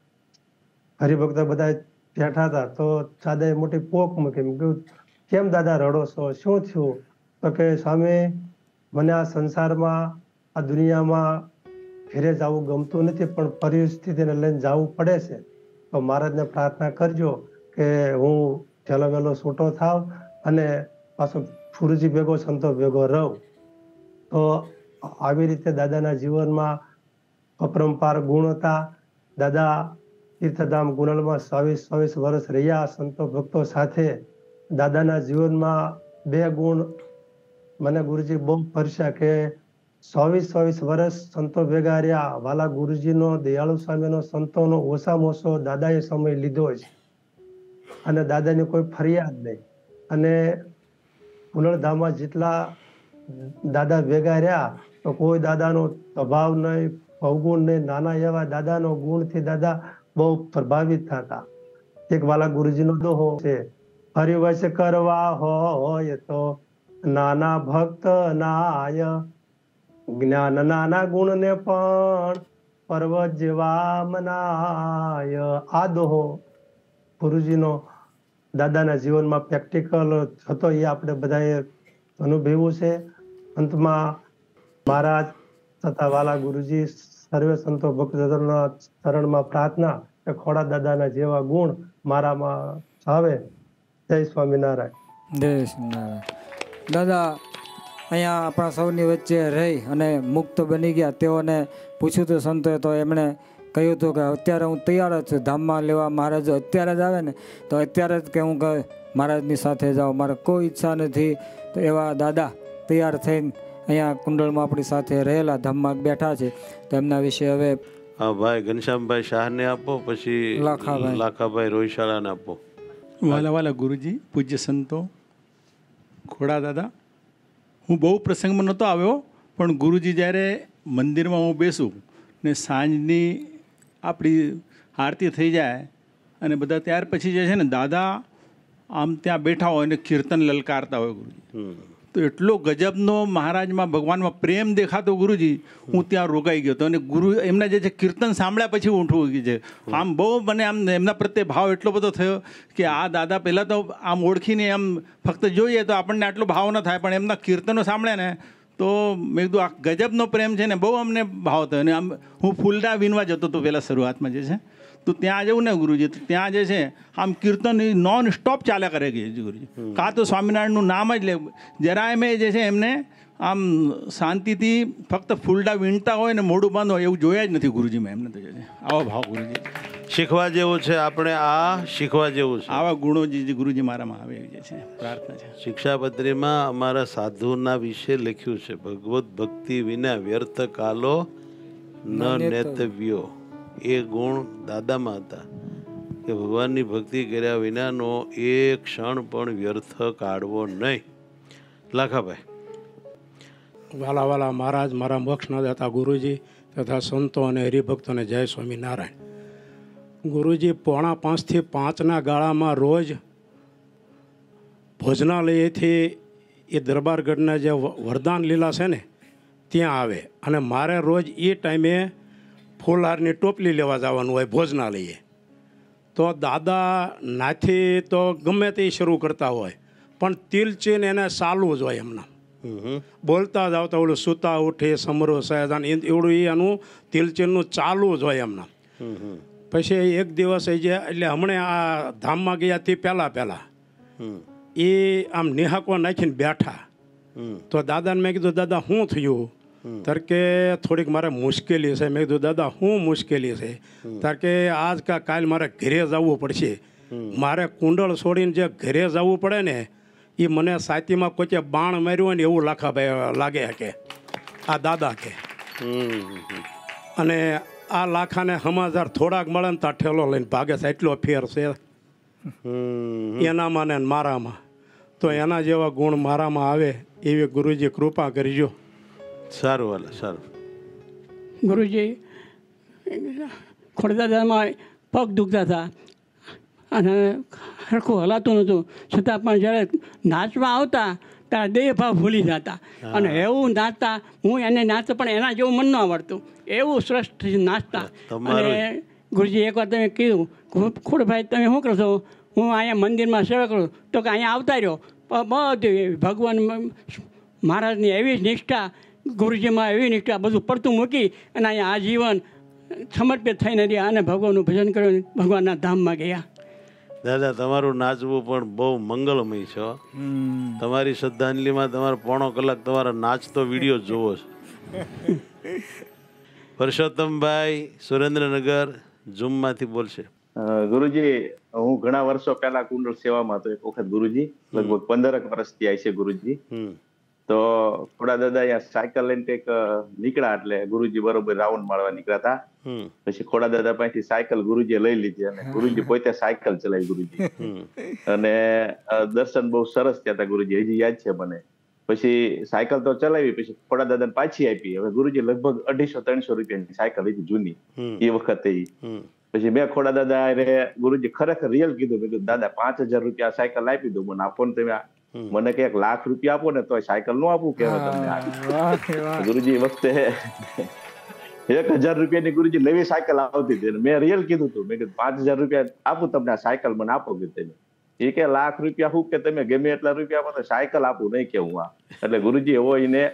હરિભક્તો બધા બેઠા હતા. તો દાદાએ મોટી પોક મૂકી. કેમ દાદા રડો છો, શું થયું? તો કે સ્વામી મને આ સંસારમાં આ દુનિયામાં ઘેરે જવું ગમતું નથી પણ પરિસ્થિતિને લઈને જવું પડે છે. તો મહારાજને પ્રાર્થના કરજો કે હું વહેલો વહેલો છૂટો થાવ અને પાછો ગુરુજી ભેગો સંતો ભેગો રહું. તો આવી રીતે દાદાના જીવનમાં અપરંપાર ગુણ હતા. દાદા તીર્થધામ ગુણલમાં ચોવીસ ચોવીસ વર્ષ રહ્યા સંતો ભક્તો સાથે. દાદાના જીવનમાં બે ગુણ મને ગુરુજી બહુ પરસ્યા કે ચોવીસ ચોવીસ વર્ષ સંતો ભેગા રહ્યા. વાલા ગુરુજીનો, દયાળુ સ્વામીનો, સંતોનો ઓછામાં ઓછો દાદાએ સમય લીધો છે અને દાદાની કોઈ ફરિયાદ નહીં. અને પુનર્ધામમાં જેટલા દાદા ભેગા રહ્યા તો કોઈ દાદાનો સ્વભાવ નહીં, અવગુણ નહીં. નાના એવા દાદાનો ગુણથી દાદા બહુ પ્રભાવિત થતા. એક વાલા ગુરુજીનો દોહો છે, હરિવશ કરવા હોય તો નાના ભક્ત નાય, જ્ઞાન નાના ગુણ ને પણ પર્વત જેવા મનાય. આ દોહો ગુરુજીનો દાદાના જીવનમાં પ્રેક્ટિકલ હતો એ આપણે બધાએ અનુભવ્યું છે. અંતમાં મહારાજ તથા વાલા ગુરુજી સર્વે સંતો ભક્તજનોના ચરણમાં પ્રાર્થના કે ખોડા દાદાના જેવા ગુણ મારામાં આવે. જય સ્વામિનારાયણ. જય સ્વામિનારાયણ. દાદા અહીંયા આપણા સૌની વચ્ચે રહી અને મુક્ત બની ગયા, તેઓને પૂછ્યું હતું સંતોએ, તો એમણે કહ્યું હતું કે અત્યારે હું તૈયાર જ છું ધામમાં લેવા. મહારાજ અત્યારે જ આવે ને તો અત્યારે જ કે હું કે મહારાજની સાથે જાઉં, મારે કોઈ ઈચ્છા નથી. તો એવા દાદા તૈયાર થઈને અહીંયા કુંડળમાં આપણી સાથે રહેલા ધામમાં બેઠા છે. તો એમના વિશે હવે હા ભાઈ ઘનશ્યામભાઈ શાહને આપો, પછી લાખાભાઈ લાખાભાઈ રોહિશાળાને આપો. વાલા વાલા ગુરુજી, પૂજ્ય સંતો, ખોડા દાદા, હું બહુ પ્રસંગમાં નહોતો આવ્યો, પણ ગુરુજી જ્યારે મંદિરમાં હું બેસું ને સાંજની આપણી આરતી થઈ જાય અને બધા ત્યાર પછી જે છે ને દાદા આમ ત્યાં બેઠા હોય ને કીર્તન લલકારતા હોય ગુરુજી, તો એટલો ગજબનો મહારાજમાં ભગવાનમાં પ્રેમ દેખાતો ગુરુજી, હું ત્યાં રોકાઈ ગયો હતો. અને ગુરુ એમના જે છે કીર્તન સાંભળ્યા પછી ઊંઠવું છે. આમ બહુ મને આમ એમના પ્રત્યે ભાવ એટલો બધો થયો કે આ દાદા પહેલાં તો આમ ઓળખીને આમ ફક્ત જોઈએ તો આપણને આટલો ભાવ ન થાય, પણ એમના કીર્તનો સાંભળ્યા ને તો મેં કીધું આ ગજબનો પ્રેમ છે ને, બહુ અમને ભાવ થયો. અને આમ હું ફૂલડા વીણવા જતો હતો પહેલાં શરૂઆતમાં જે છે, તો ત્યાં જવું ને ગુરુજી, તો ત્યાં જે છે આમ કીર્તન નોન સ્ટોપ ચાલ્યા કરે કે ગુરુજી. કાં તો સ્વામિનારાયણનું નામ જ લે, જરાય મેં જે છે એમને આમ શાંતિથી ફક્ત ફૂલડા વીણતા હોય ને મોઢું બંધ હોય એવું જોયા જ નથી ગુરુજી મેં એમને. તો જે છે આવો ભાવ ગુરુજી, શીખવા જેવું છે. આપણે આ શીખવા જેવું છે. આવા ગુણો જે ગુરુજી મારામાં આવે એવી જે છે પ્રાર્થના છે. શિક્ષાપત્રીમાં અમારા સાધુના વિશે લખ્યું છે, ભગવત ભક્તિ વિના વ્યર્થ કાલો ન નેતવ્યો. એ ગુણ દાદામાં હતા કે ભગવાનની ભક્તિ કર્યા વિનાનો એક ક્ષણ પણ વ્યર્થ કાઢવો નહીં. લાખાભાઈ. વાલા વાલા મહારાજ, મારા મોક્ષના દાતા ગુરુજી તથા સંતો અને હરિભક્તોને જય સ્વામિનારાયણ. ગુરુજી પોણા પાંચથી પાંચના ગાળામાં રોજ ભોજનાલયથી એ દરબારગઢના જે વરદાન લીલા છે ને ત્યાં આવે, અને મારે રોજ એ ટાઈમે ફૂલહારની ટોપલી લેવા જવાનું હોય ભોજનાલયે. તો દાદા નાથી તો ગમે તે શરૂ કરતા હોય, પણ તિલચીન એને ચાલવું જ હોય એમના. બોલતા જ આવતા ઓલું સૂતા ઉઠે સમરો સહેજાન એવડું એ એનું તિલચીનનું ચાલવું જ હોય એમના. પછી એક દિવસ જે એટલે હમણાં આ ધામમાં ગયા તે પહેલાં પહેલાં એ આમ નિહાકવા નાખીને બેઠા. તો દાદાને મેં કીધું દાદા શું થયું? તાર કે થોડીક મારે મુશ્કેલી છે. મેં કીધું દાદા શું મુશ્કેલી છે? તાર કે આજ કા કાલ મારે ઘરે જવું પડશે. મારે કુંડળ છોડીને જે ઘરે જવું પડે ને એ મને સાતીમાં કોઈ બાણ માર્યું હોય ને એવું લાખાભાઈ લાગે કે આ દાદા કે. અને આ લાખાને સમાચાર થોડાક મળે ને ત્યાં ઠેલો લઈને ભાગે છે, એટલો ફેર છે એનામાં ને મારામાં. તો એના જેવા ગુણ મારામાં આવે એવી ગુરુજી કૃપા કરજો. સારું વાલા સારું. ગુરુજી ખોડદાદામાં પગ દુખતા હતા અને સરખું હલાતું નહોતું, છતાં પણ જ્યારે નાચવા આવતા ત્યારે દેહ ભાવ ભૂલી જતા અને એવું નાચતા. હું એને નાચતો પણ એના જેવું મન ન આવડતું, એવું શ્રેષ્ઠ નાચતા. અને ગુરુજી એકવાર તમે કીધું ખોડભાઈ તમે શું કરો છો? હું અહીંયા મંદિરમાં સેવા કરું. તો કે અહીંયા આવતા રહ્યો. બધી ભગવાન મહારાજની એવી નિષ્ઠા, ગુરુજીમાં એવી નિષ્ઠા, બધું પડતું મૂકી અને અહીંયા આજીવન સમર્પિત થઈને રહ્યા અને ભગવાનનું ભજન કર્યું, ભગવાનના ધામમાં ગયા. દાદા તમારું નાચવું પણ બહુ મંગળમય છે. તમારી શ્રદ્ધાંજલિમાં તમારો પોણો કલાક તમારા નાચતો વિડીયો જોવો છે. પરસોત્તમભાઈ સુરેન્દ્રનગર ઝૂમમાંથી બોલશે. ગુરુજી, હું ઘણા વર્ષો પહેલા કુંડળ સેવામાં હતો. એક વખત ગુરુજી લગભગ પંદરક વર્ષથી આવી છે ગુરુજી. તો થોડા દાદા અહીંયા સાયકલ લઈને કંઈક નીકળ્યા, એટલે ગુરુજી બરોબર રાઉન્ડ મારવા નીકળ્યા હતા. પછી ખોડા દાદા પાસેથી સાયકલ ગુરુજીએ લઈ લીધી અને ગુરુજી પોતે સાયકલ ચલાવી ગુરુજી. અને દર્શન બહુ સરસ થયા હતા ગુરુજી, હજી યાદ છે મને. પછી સાયકલ તો ચલાવી, પછી ખોડા દાદાને પાછી આપી. હવે ગુરુજી લગભગ અઢીસો ત્રણસો રૂપિયાની સાયકલ હતી જૂની એ વખતે. પછી મેં ખોડા દાદા ગુરુજી ખરેખર રિયલ કીધું, મેં કીધું દાદા પાંચ હજાર રૂપિયા સાયકલ આપી દો મને, આપો ને તમે. મને કઈક લાખ રૂપિયા આપો ને તો સાયકલ નો આપું કે તમને. ગુરુજી વખતે એક હજાર રૂપિયાની ગુરુજી નવી સાયકલ આવતી હતી. મેં રિયલ કીધું હતું, મેં કીધું પાંચ હજાર રૂપિયા આપું તમને, આ સાયકલ મને આપો કે તમે. એ કે લાખ રૂપિયા શું કે તમે ગમે એટલા રૂપિયા આપો તો સાયકલ આપું નહીં કે હું આ. એટલે ગુરુજી એવો એને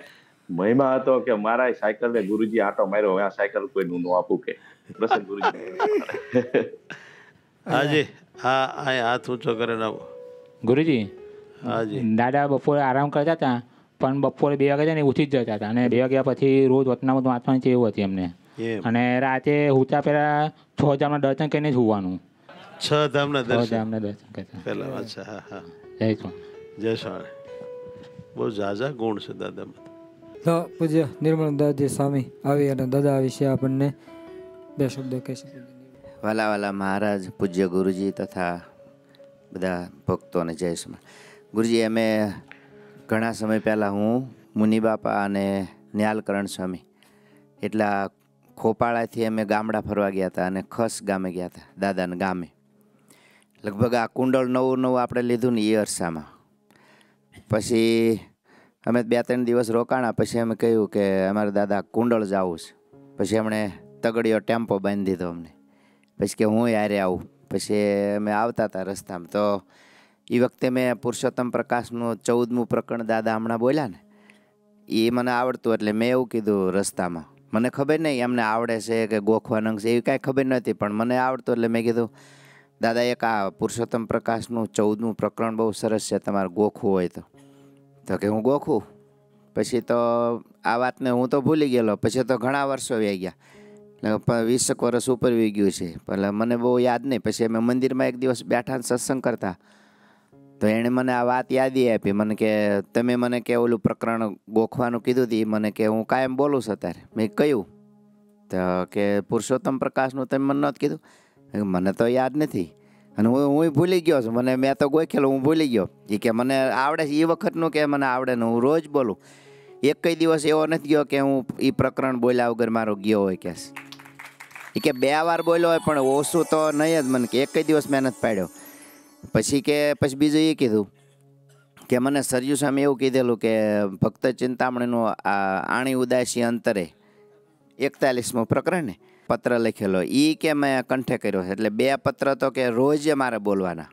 મહિમા હતો કે મારા સાયકલ ને ગુરુજી આટો માર્યો, આ સાયકલ કોઈનું ન આપું કે પ્રસંગ ગુરુજી. હાજી હા આ હાથ ઊંચો કરે ના ગુરુજી. હાજી દાદા બપોરે આરામ કરતા હતા પણ બપોરે બે વાગે છે ને ઉઠી જ જતા હતા અને બે વાગ્યા પછી રોજ વતનામાં વાંચવાની ટેવ હતી એમને. અને રાતે હુતા પહેલા છ હજારના દર્શન કરીને જ હોવાનું. છ ધામના દર્શન છ ધામના દર્શન કરતા પહેલા અચ્છા હા હા જય સ્વામી. જય સ્વામી. બહુ ઝાઝા ગુણ છે દાદામાં. તો પૂજ્ય નિર્મળદાસજી સ્વામી આવી અને દાદા વિશે આપણને બે શબ્દો કહી શકે. વાલા વાલા મહારાજ, પૂજ્ય ગુરુજી તથા બધા ભક્તોને જય સ્વામી. ગુરુજી, અમે ઘણા સમય પહેલાં હું મુનિબાપા અને ન્યાલકરણ સ્વામી એટલા ખોપાળાથી અમે ગામડા ફરવા ગયા હતા અને ખસ ગામે ગયા હતા, દાદાના ગામે. લગભગ આ કુંડળ નવું નવું આપણે લીધું ને એ અરસામાં. પછી અમે બે ત્રણ દિવસ રોકાણા. પછી અમે કહ્યું કે અમારે દાદા કુંડળ જવું છે. પછી એમણે તગડીયો ટેમ્પો બાંધી દીધો અમને. પછી કે હું યારે આવું. પછી અમે આવતા હતા રસ્તામાં તો એ વખતે મેં પુરુષોત્તમ પ્રકાશનું ચૌદમું પ્રકરણ દાદા હમણાં બોલ્યા ને એ મને આવડતું. એટલે મેં એવું કીધું રસ્તામાં, મને ખબર નહીં એમને આવડે છે કે ગોખવાનંગ છે એવી કાંઈ ખબર નહોતી, પણ મને આવડતું. એટલે મેં કીધું દાદા એક આ પુરુષોત્તમ પ્રકાશનું ચૌદમું પ્રકરણ બહુ સરસ છે, તમારે ગોખવું હોય તો. તો કે હું ગોખું. પછી તો આ વાતને હું તો ભૂલી ગયેલો. પછી તો ઘણા વર્ષો વહી ગયા, વીસેક વર્ષ ઉપર વી ગયું છે, એટલે મને બહુ યાદ નહીં. પછી અમે મંદિરમાં એક દિવસ બેઠા સત્સંગ કરતા તો એણે મને આ વાત યાદી આપી. મને કે તમે મને કે ઓલું પ્રકરણ ગોખવાનું કીધું હતું, મને કે હું કાયમ બોલું છું અત્યારે. મેં કહ્યું તો કે પુરુષોત્તમ પ્રકાશનું તમે મને નહોતું કીધું? મને તો યાદ નથી અને હું હું ભૂલી ગયો છું. મને મેં તો ગોખેલું, હું ભૂલી ગયો. એ કે મને આવડે છે એ વખતનું કે મને આવડે ને હું રોજ બોલું. એક કઈ દિવસ એવો નથી ગયો કે હું એ પ્રકરણ બોલ્યા વગર મારો ગયો હોય. કે એ કે બે વાર બોલ્યો હોય પણ ઓછું તો નહીં જ. મને કે એક કઈ દિવસ મહેનત પાડ્યો. પછી કે પછી બીજું એ કીધું કે મને સરયુ સ્વામી એવું કીધેલું કે ભક્ત ચિંતામણીનું આ આણી ઉદાસી અંતરે એકતાલીસમું પ્રકરણ ને પત્ર લખેલો એ કે મેં કંઠે કર્યો. એટલે બે પત્ર તો કે રોજ મારે બોલવાના.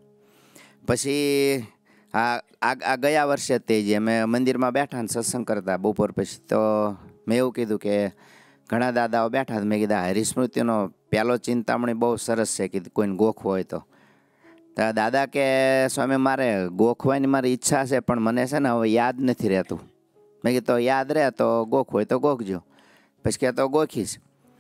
પછી આ આ ગયા વર્ષે તે જે અમે મંદિરમાં બેઠા ને સત્સંગ કરતા બપોર પછી તો મેં એવું કીધું કે ઘણા દાદાઓ બેઠા. મેં કીધા હરિસ્મૃતિનો પહેલો ચિંતામણી બહુ સરસ છે, કીધું કોઈને ગોખવો હોય તો. તો દાદા કે સ્વામી મારે ગોખવાની મારી ઈચ્છા છે પણ મને છે ને હવે યાદ નથી રહેતું. મેં કીધું યાદ રહે તો ગોખવું હોય તો ગોખજો. પછી કે તો ગોખીશ.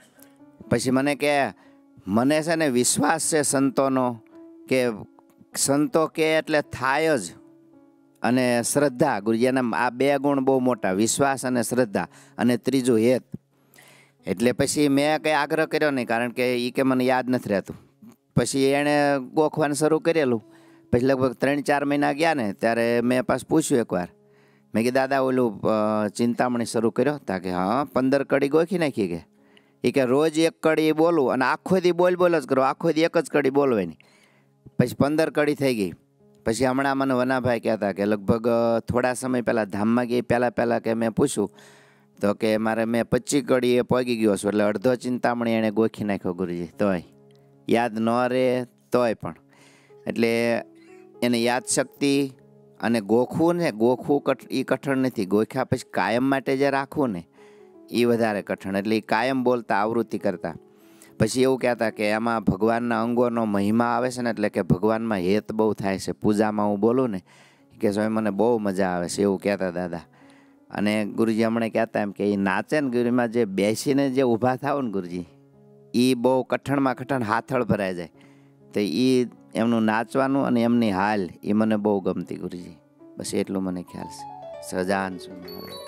પછી મને કે મને છે ને વિશ્વાસ છે સંતોનો કે સંતો કે એટલે થાય જ અને શ્રદ્ધા. ગુરુજીના આ બે ગુણ બહુ મોટા, વિશ્વાસ અને શ્રદ્ધા, અને ત્રીજું હેત. એટલે પછી મેં કંઈ આગ્રહ કર્યો નહીં કારણ કે એ કે મને યાદ નથી રહેતું. પછી એણે ગોખવાનું શરૂ કરેલું. પછી લગભગ ત્રણ ચાર મહિના ગયા ને ત્યારે મેં પાછું પૂછ્યું એકવાર. મેં કીધું દાદા ઓલું ચિંતામણી શરૂ કર્યો તા કે હા પંદર કડી ગોખી નાખી. કે એ કે રોજ એક કડી બોલું અને આખો દી બોલ બોલ જ કરો, આખો દી એક જ કડી બોલવાની. પછી પંદર કડી થઈ ગઈ. પછી હમણાં મને વનાભાઈ કહેતા કે લગભગ થોડા સમય પહેલાં ધામમાં ગઈ પહેલાં પહેલાં કે મેં પૂછ્યું તો કે મારે મેં પચીસ કડી એ પહોંચી ગયો છું. એટલે અડધો ચિંતામણી એણે ગોખી નાખ્યો ગુરુજી. તોય યાદ ન રહે તોય પણ એટલે એને યાદશક્તિ અને ગોખવું ને ગોખવું કઠ એ કઠણ નથી. ગોખ્યા પછી કાયમ માટે જે રાખવું ને એ વધારે કઠણ. એટલે એ કાયમ બોલતા આવૃત્તિ કરતા. પછી એવું કહેતા કે એમાં ભગવાનના અંગોનો મહિમા આવે છે ને એટલે કે ભગવાનમાં હેત બહુ થાય છે. પૂજામાં હું બોલું ને કે સ્વામી મને બહુ મજા આવે છે એવું કહેતા દાદા. અને ગુરુજી હમણાં કહેતા એમ કે એ નાચે ને ગુરુમાં જે બેસીને જે ઊભા થાવ ને ગુરુજી એ બહુ કઠણમાં કઠણ હાથળ ભરાઈ જાય. તો એ એમનું નાચવાનું અને એમની હાલ એ મને બહુ ગમતી ગુરુજી. બસ એટલું મને ખ્યાલ છે. સજાન છું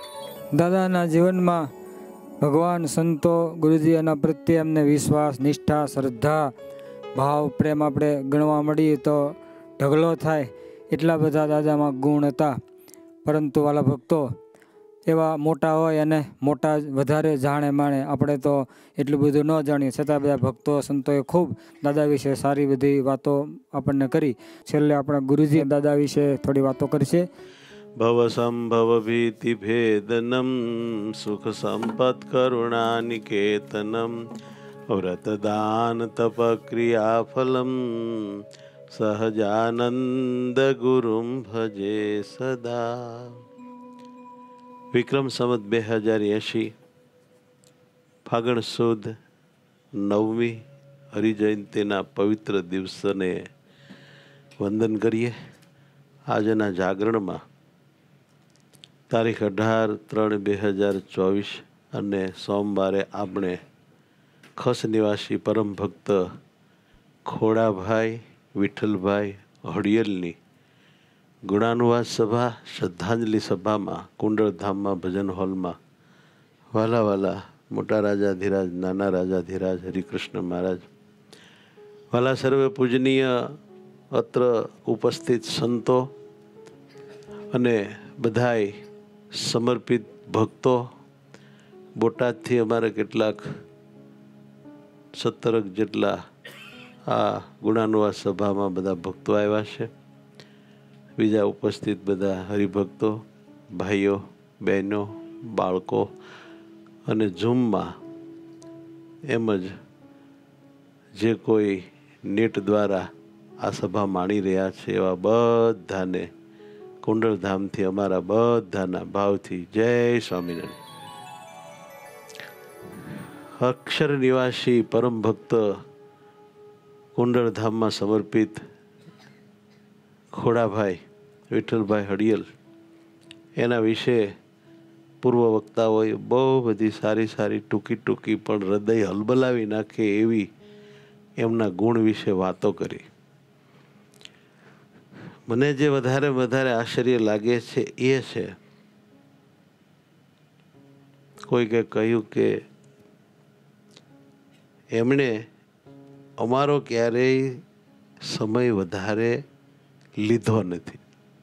દાદાના જીવનમાં ભગવાન, સંતો, ગુરુજી એના પ્રત્યે એમને વિશ્વાસ, નિષ્ઠા, શ્રદ્ધા, ભાવ, પ્રેમ આપણે ગણવા મળીએ તો ઢગલો થાય એટલા બધા દાદામાં ગુણ હતા. પરંતુ વાલા ભક્તો એવા મોટા હોય અને મોટા વધારે જાણે માણે. આપણે તો એટલું બધું ન જાણીએ છતાં બધા ભક્તો સંતોએ ખૂબ દાદા વિશે સારી બધી વાતો આપણને કરી. છેલ્લે આપણા ગુરુજી દાદા વિશે થોડી વાતો કરશે. ભવ સંભવ ભીતિ ભેદનમ સુખ સંપત કરુણા નિકેતનમ વ્રત દાન તપ ક્રિયા ફલમ સહજાનંદ ગુરુમ ભજે સદા. વિક્રમ સંવત બે હજાર એંશી ફાગણ સુદ નવમી હરિજયંતિના પવિત્ર દિવસને વંદન કરીએ. આજના જાગરણમાં તારીખ અઢાર ત્રણ બે હજાર ચોવીસ અને સોમવારે આપણે ખસ નિવાસી પરમ ભક્ત ખોડાભાઈ વિઠ્ઠલભાઈ હડિયલની ગુણાનુવાદ સભા શ્રદ્ધાંજલિ સભામાં કુંડળધામમાં ભજન હોલમાં વાલા વાલા મોટા રાજાધીરાજ નાના રાજાધીરાજ હરિકૃષ્ણ મહારાજ, વાલા સર્વે પૂજનીય અત્ર ઉપસ્થિત સંતો અને બધાય સમર્પિત ભક્તો, બોટાદથી અમારે કેટલાક સત્તરક જેટલા આ ગુણાનુવાદ સભામાં બધા ભક્તો આવ્યા છે. બીજા ઉપસ્થિત બધા હરિભક્તો, ભાઈઓ, બહેનો, બાળકો અને ઝૂમમાં એમજ જે કોઈ નેટ દ્વારા આ સભા માણી રહ્યા છે એવા બધાને કુંડળધામથી અમારા બધાના ભાવથી જય સ્વામિનારાયણ. અક્ષર નિવાસી પરમ ભક્ત કુંડળધામમાં સમર્પિત ખોડાભાઈ વિઠ્ઠલભાઈ હડિયલ, એના વિશે પૂર્વ વક્તાઓએ બહુ બધી સારી સારી ટૂંકી ટૂંકી પણ હૃદય હલબલાવી નાખે એવી એમના ગુણ વિશે વાતો કરી. મને જે વધારે વધારે આશ્ચર્ય લાગે છે એ છે, કોઈકે કહ્યું કે એમણે અમારો ક્યારેય સમય વધારે લીધો નથી.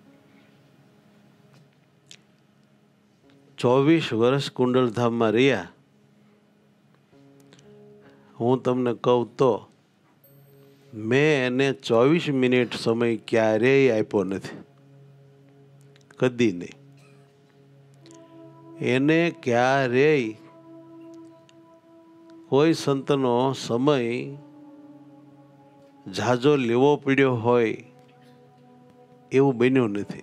ચોવીસ વર્ષ કુંડળધામમાં રહ્યા. હું તમને કહું તો મેં એને ચોવીસ મિનિટ સમય ક્યારેય આપ્યો નથી, કદી નહીં. એને ક્યારેય કોઈ સંતનો સમય ઝાઝો લેવો પડ્યો હોય એવું બન્યું નથી.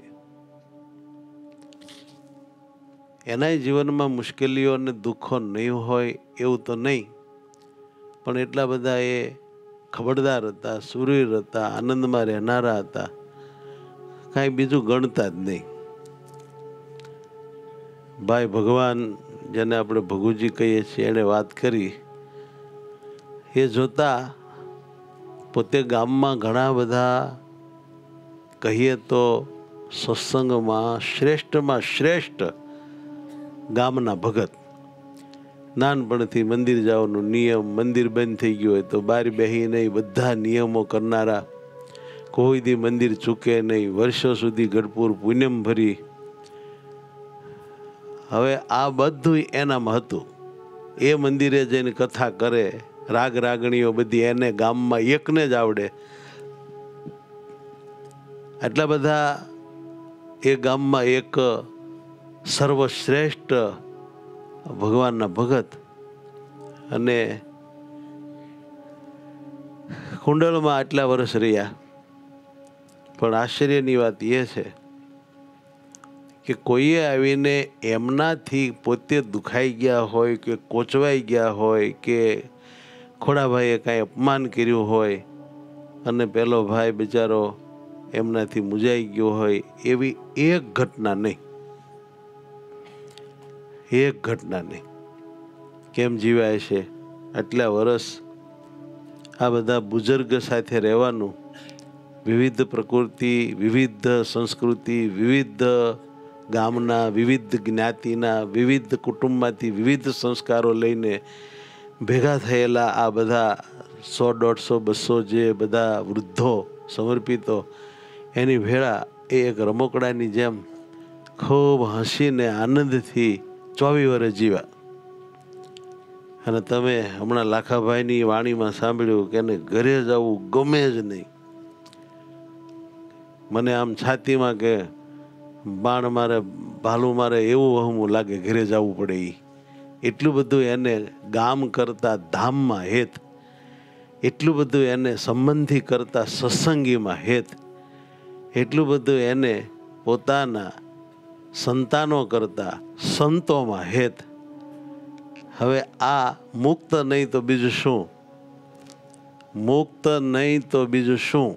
એના જીવનમાં મુશ્કેલીઓ અને દુઃખો નહીં હોય એવું તો નહીં, પણ એટલા બધા એ ખબરદાર હતા, સુરીર હતા, આનંદમાં રહેનારા હતા, કાંઈ બીજું ગણતા જ નહીં. ભાઈ ભગવાન, જેને આપણે ભગુજી કહીએ છીએ, એણે વાત કરી એ જોતા પોતે ગામમાં ઘણા બધા કહીએ તો સત્સંગમાં શ્રેષ્ઠમાં શ્રેષ્ઠ ગામના ભગત. નાનપણથી મંદિર જવાનો નિયમ, મંદિર બંધ થઈ ગયું હોય તો બહાર બેહી નહીં, બધા નિયમો કરનારા, કોઈ દી મંદિર ચૂકે નહીં, વર્ષો સુધી ગઢપુર પૂનમ ભરી. હવે આ બધું એનામાં હતું. એ મંદિરે જઈને કથા કરે, રાગ રાગણીઓ બધી એને ગામમાં એકને જ આવડે. આટલા બધા એ ગામમાં એક સર્વશ્રેષ્ઠ ભગવાનના ભગત, અને કુંડળમાં આટલા વર્ષ રહ્યા. પણ આશ્ચર્યની વાત એ છે કે કોઈએ આવીને એમનાથી પોતે દુખાઈ ગયા હોય કે કોચવાઈ ગયા હોય કે ખોડાભાઈએ કાંઈ અપમાન કર્યું હોય અને પેલો ભાઈ બિચારો એમનાથી મૂંઝાઈ ગયો હોય, એવી એક ઘટના નહીં, એક ઘટના નહીં. કેમ જીવાય છે આટલા વર્ષ આ બધા બુઝુર્ગ સાથે રહેવાનું, વિવિધ પ્રકૃતિ, વિવિધ સંસ્કૃતિ, વિવિધ ગામના, વિવિધ જ્ઞાતિના, વિવિધ કુટુંબમાંથી વિવિધ સંસ્કારો લઈને ભેગા થયેલા આ બધા સો દોઢસો બસો જે બધા વૃદ્ધો સમર્પિતો, એની ભેળા એ એક રમકડાની જેમ ખૂબ હસીને આનંદથી ચોવીસ વર્ષ જીવ્યા. અને તમે હમણાં લાખાભાઈની વાણીમાં સાંભળ્યું કે એને ઘરે જવું ગમે જ નહીં. મને આમ છાતીમાં કે બાણ મારે, ભાલું મારે એવું વહમું લાગે ઘરે જવું પડે. એ એટલું બધું એને ગામ કરતાં ધામમાં હેત, એટલું બધું એને સંબંધી કરતાં સત્સંગીમાં હેત, એટલું બધું એને પોતાના સંતાનો કરતા સંતોમાં હેત. હવે આ મુક્ત નહીં તો બીજું શું? મુક્ત નહીં તો બીજું શું?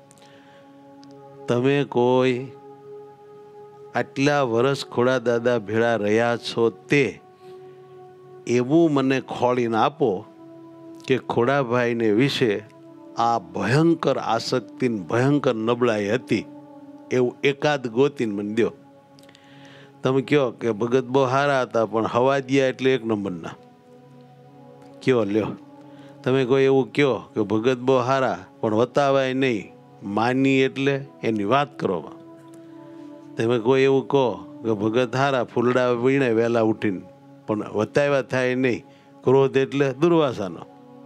તમે કોઈ આટલા વર્ષ ખોડા દાદા ભેળા રહ્યા છો તે એવું મને ખોળીને આપો કે ખોડાભાઈને વિશે આ ભયંકર આસક્તિ ભયંકર નબળાઈ હતી એવું એકાદ ગોતીને મને દો. તમે કહો કે ભગત બહુ સારા હતા પણ હવા દિયા એટલે એક નંબરના, કયો લ્યો. તમે કોઈ એવું કહો કે ભગત બહુ સારા પણ વતાવાય નહીં, માની એટલે એની વાત કરો. તમે કોઈ એવું કહો કે ભગત સારા ફૂલડા વીણે વહેલા ઉઠીને પણ વતાવ્યા થાય નહીં, ક્રોધ એટલે દુર્વાસાનો.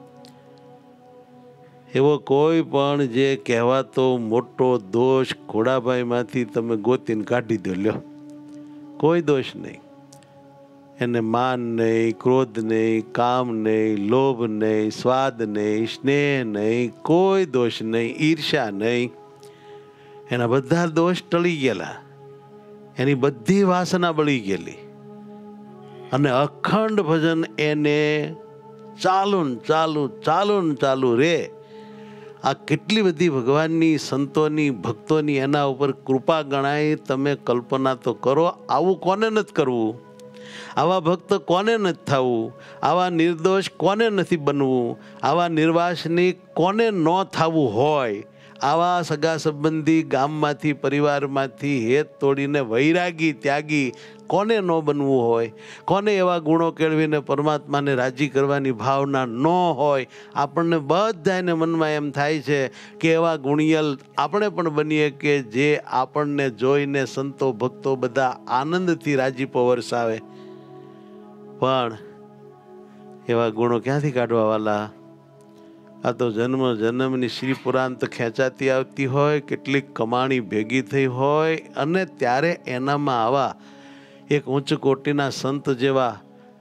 એવો કોઈ પણ જે કહેવાતો મોટો દોષ ખોડાભાઈમાંથી તમે ગોતીને કાઢી દો લ્યો, કોઈ દોષ નહીં. એને માન નહીં, ક્રોધ નહીં, કામ નહીં, લોભ નહીં, સ્વાદ નહીં, સ્નેહ નહીં, કોઈ દોષ નહીં, ઈર્ષ્યા નહીં. એના બધા દોષ ટળી ગયેલા, એની બધી વાસના બળી ગયેલી અને અખંડ ભજન એને ચાલુ ને ચાલુ ચાલુ ને ચાલુ રે. આ કેટલી બધી ભગવાનની, સંતોની, ભક્તોની એના ઉપર કૃપા ગણાય. તમે કલ્પના તો કરો, આવું કોને નથી કરવું? આવા ભક્ત કોને નથી થવું? આવા નિર્દોષ કોને નથી બનવું? આવા નિર્વાસનિક કોને ન થવું હોય? આવા સગા સંબંધી, ગામમાંથી, પરિવારમાંથી હેત તોડીને વૈરાગી, ત્યાગી કોને ન બનવું હોય? કોને એવા ગુણો કેળવીને પરમાત્માને રાજી કરવાની ભાવના ન હોય? આપણને બધાને મનમાં એમ થાય છે કે એવા ગુણિયલ આપણે પણ બનીએ કે જે આપણને જોઈને સંતો ભક્તો બધા આનંદથી રાજીપો વરસાવે. પણ એવા ગુણો ક્યાંથી કાઢવા વાલા? આ તો જન્મ જન્મની શ્રી પુરાંત ખેંચાતી આવતી હોય, કેટલીક કમાણી ભેગી થઈ હોય અને ત્યારે એનામાં આવા એક ઉચ્ચ કોટીના સંત જેવા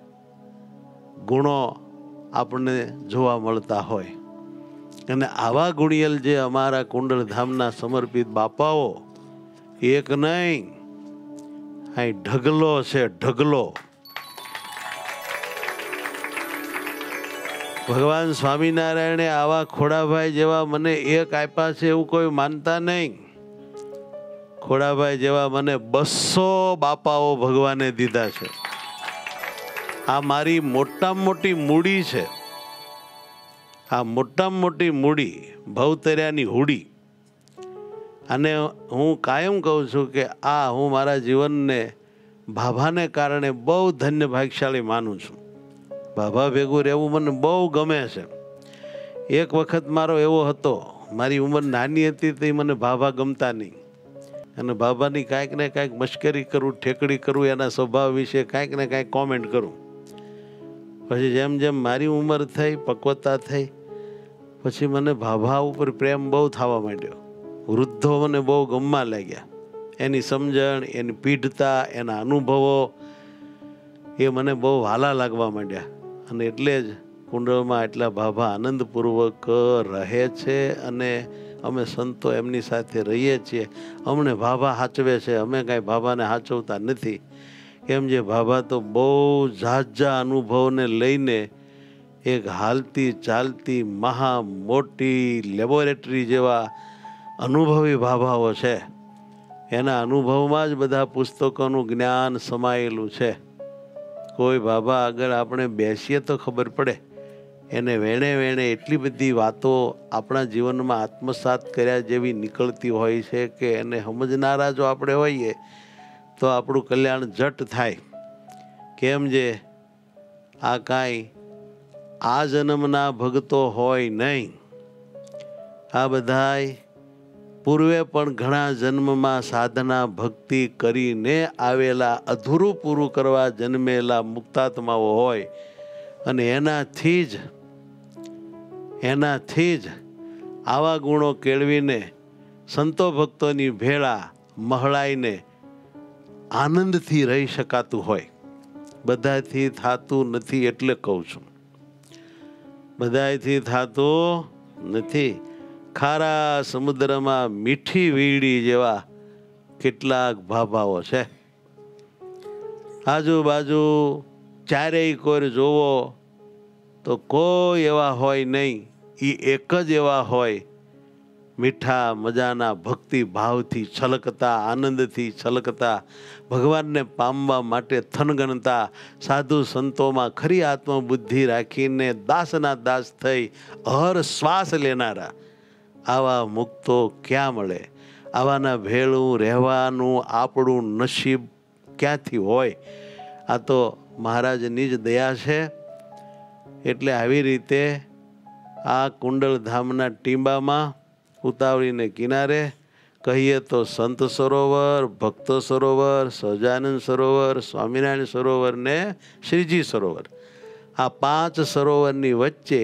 ગુણો આપણને જોવા મળતા હોય. અને આવા ગુણિયલ જે અમારા કુંડળધામના સમર્પિત બાપાઓ એક નહીં, અહીં ઢગલો છે, ઢગલો. ભગવાન સ્વામિનારાયણે આવા ખોડાભાઈ જેવા મને એક આપ્યા છે એવું કોઈ માનતા નહીં. ખોડાભાઈ જેવા મને બસો બાપાઓ ભગવાને દીધા છે. આ મારી મોટામાં મોટી મૂડી છે. આ મોટામાં મોટી મૂડી, ભવતર્યાની હુડી. અને હું કાયમ કહું છું કે આ હું મારા જીવનને ભાભાને કારણે બહુ ધન્ય ભાગ્યશાળી માનું છું. ભાભા ભેગું રહેવું મને બહુ ગમે છે. એક વખત મારો એવો હતો, મારી ઉંમર નાની હતી તો મને ભાભા ગમતા નહીં અને ભાભાની કાંઈક ને કાંઈક મશ્કરી કરું, ઠેકડી કરું, એના સ્વભાવ વિશે કાંઈક ને કાંઈક કોમેન્ટ કરું. પછી જેમ જેમ મારી ઉંમર થઈ, પક્વતા થઈ, પછી મને ભાભા ઉપર પ્રેમ બહુ થવા માંડ્યો. વૃદ્ધો મને બહુ ગમવા લાગ્યા. એની સમજણ, એની પીઢતા, એના અનુભવો એ મને બહુ વાલા લાગવા માંડ્યા. અને એટલે જ કુંડળમાં એટલા ભાભા આનંદપૂર્વક રહે છે અને અમે સંતો એમની સાથે રહીએ છીએ. અમને ભાભા સાચવે છે, અમે કાંઈ ભાભાને સાચવતા નથી. કેમ જે ભાભા તો બહુ ઝાઝા અનુભવને લઈને એક હાલતી ચાલતી મહા મોટી લેબોરેટરી જેવા અનુભવી ભાભાઓ છે. એના અનુભવમાં જ બધા પુસ્તકોનું જ્ઞાન સમાયેલું છે. કોઈ બાબા આગળ આપણે બેસીએ તો ખબર પડે. એને વેણે વેણે એટલી બધી વાતો આપણા જીવનમાં આત્મસાત કર્યા જેવી નીકળતી હોય છે કે એને સમજનારા જો આપણે હોઈએ તો આપણું કલ્યાણ જટ થાય. કેમ જે આ કાંઈ આ જન્મના ભક્તો હોય નહીં. આ બધાય પૂર્વે પણ ઘણા જન્મમાં સાધના ભક્તિ કરીને આવેલા, અધૂરું પૂરું કરવા જન્મેલા મુક્તાત્માઓ હોય અને એનાથી જ એનાથી જ આવા ગુણો કેળવીને સંતો ભક્તોની ભેળા મહળાઈને આનંદથી રહી શકાતું હોય. બધાથી થતું નથી એટલે કહું છું, બધાથી થતું નથી. ખારા સમુદ્રમાં મીઠી વીડી જેવા કેટલાક ભાભાઓ છે. આજુબાજુ ચારેય કોઈ જોવો તો કોઈ એવા હોય નહીં, એ એક જ એવા હોય મીઠા મજાના ભક્તિ ભાવથી છલકતા, આનંદથી છલકતા, ભગવાનને પામવા માટે થનગનતા, સાધુ સંતોમાં ખરી આત્મબુદ્ધિ રાખીને દાસના દાસ થઈ હર શ્વાસ લેનારા આવા મુક્તો ક્યાં મળે? આવાના ભેળું રહેવાનું આપણું નસીબ ક્યાંથી હોય? આ તો મહારાજની જ દયા છે. એટલે આવી રીતે આ કુંડલધામના ટીંબામાં ઉતાવળીને કિનારે કહીએ તો સંત સરોવર, ભક્ત સરોવર, સહજાનંદ સરોવર, સ્વામિનારાયણ સરોવર ને શ્રીજી સરોવર, આ પાંચ સરોવરની વચ્ચે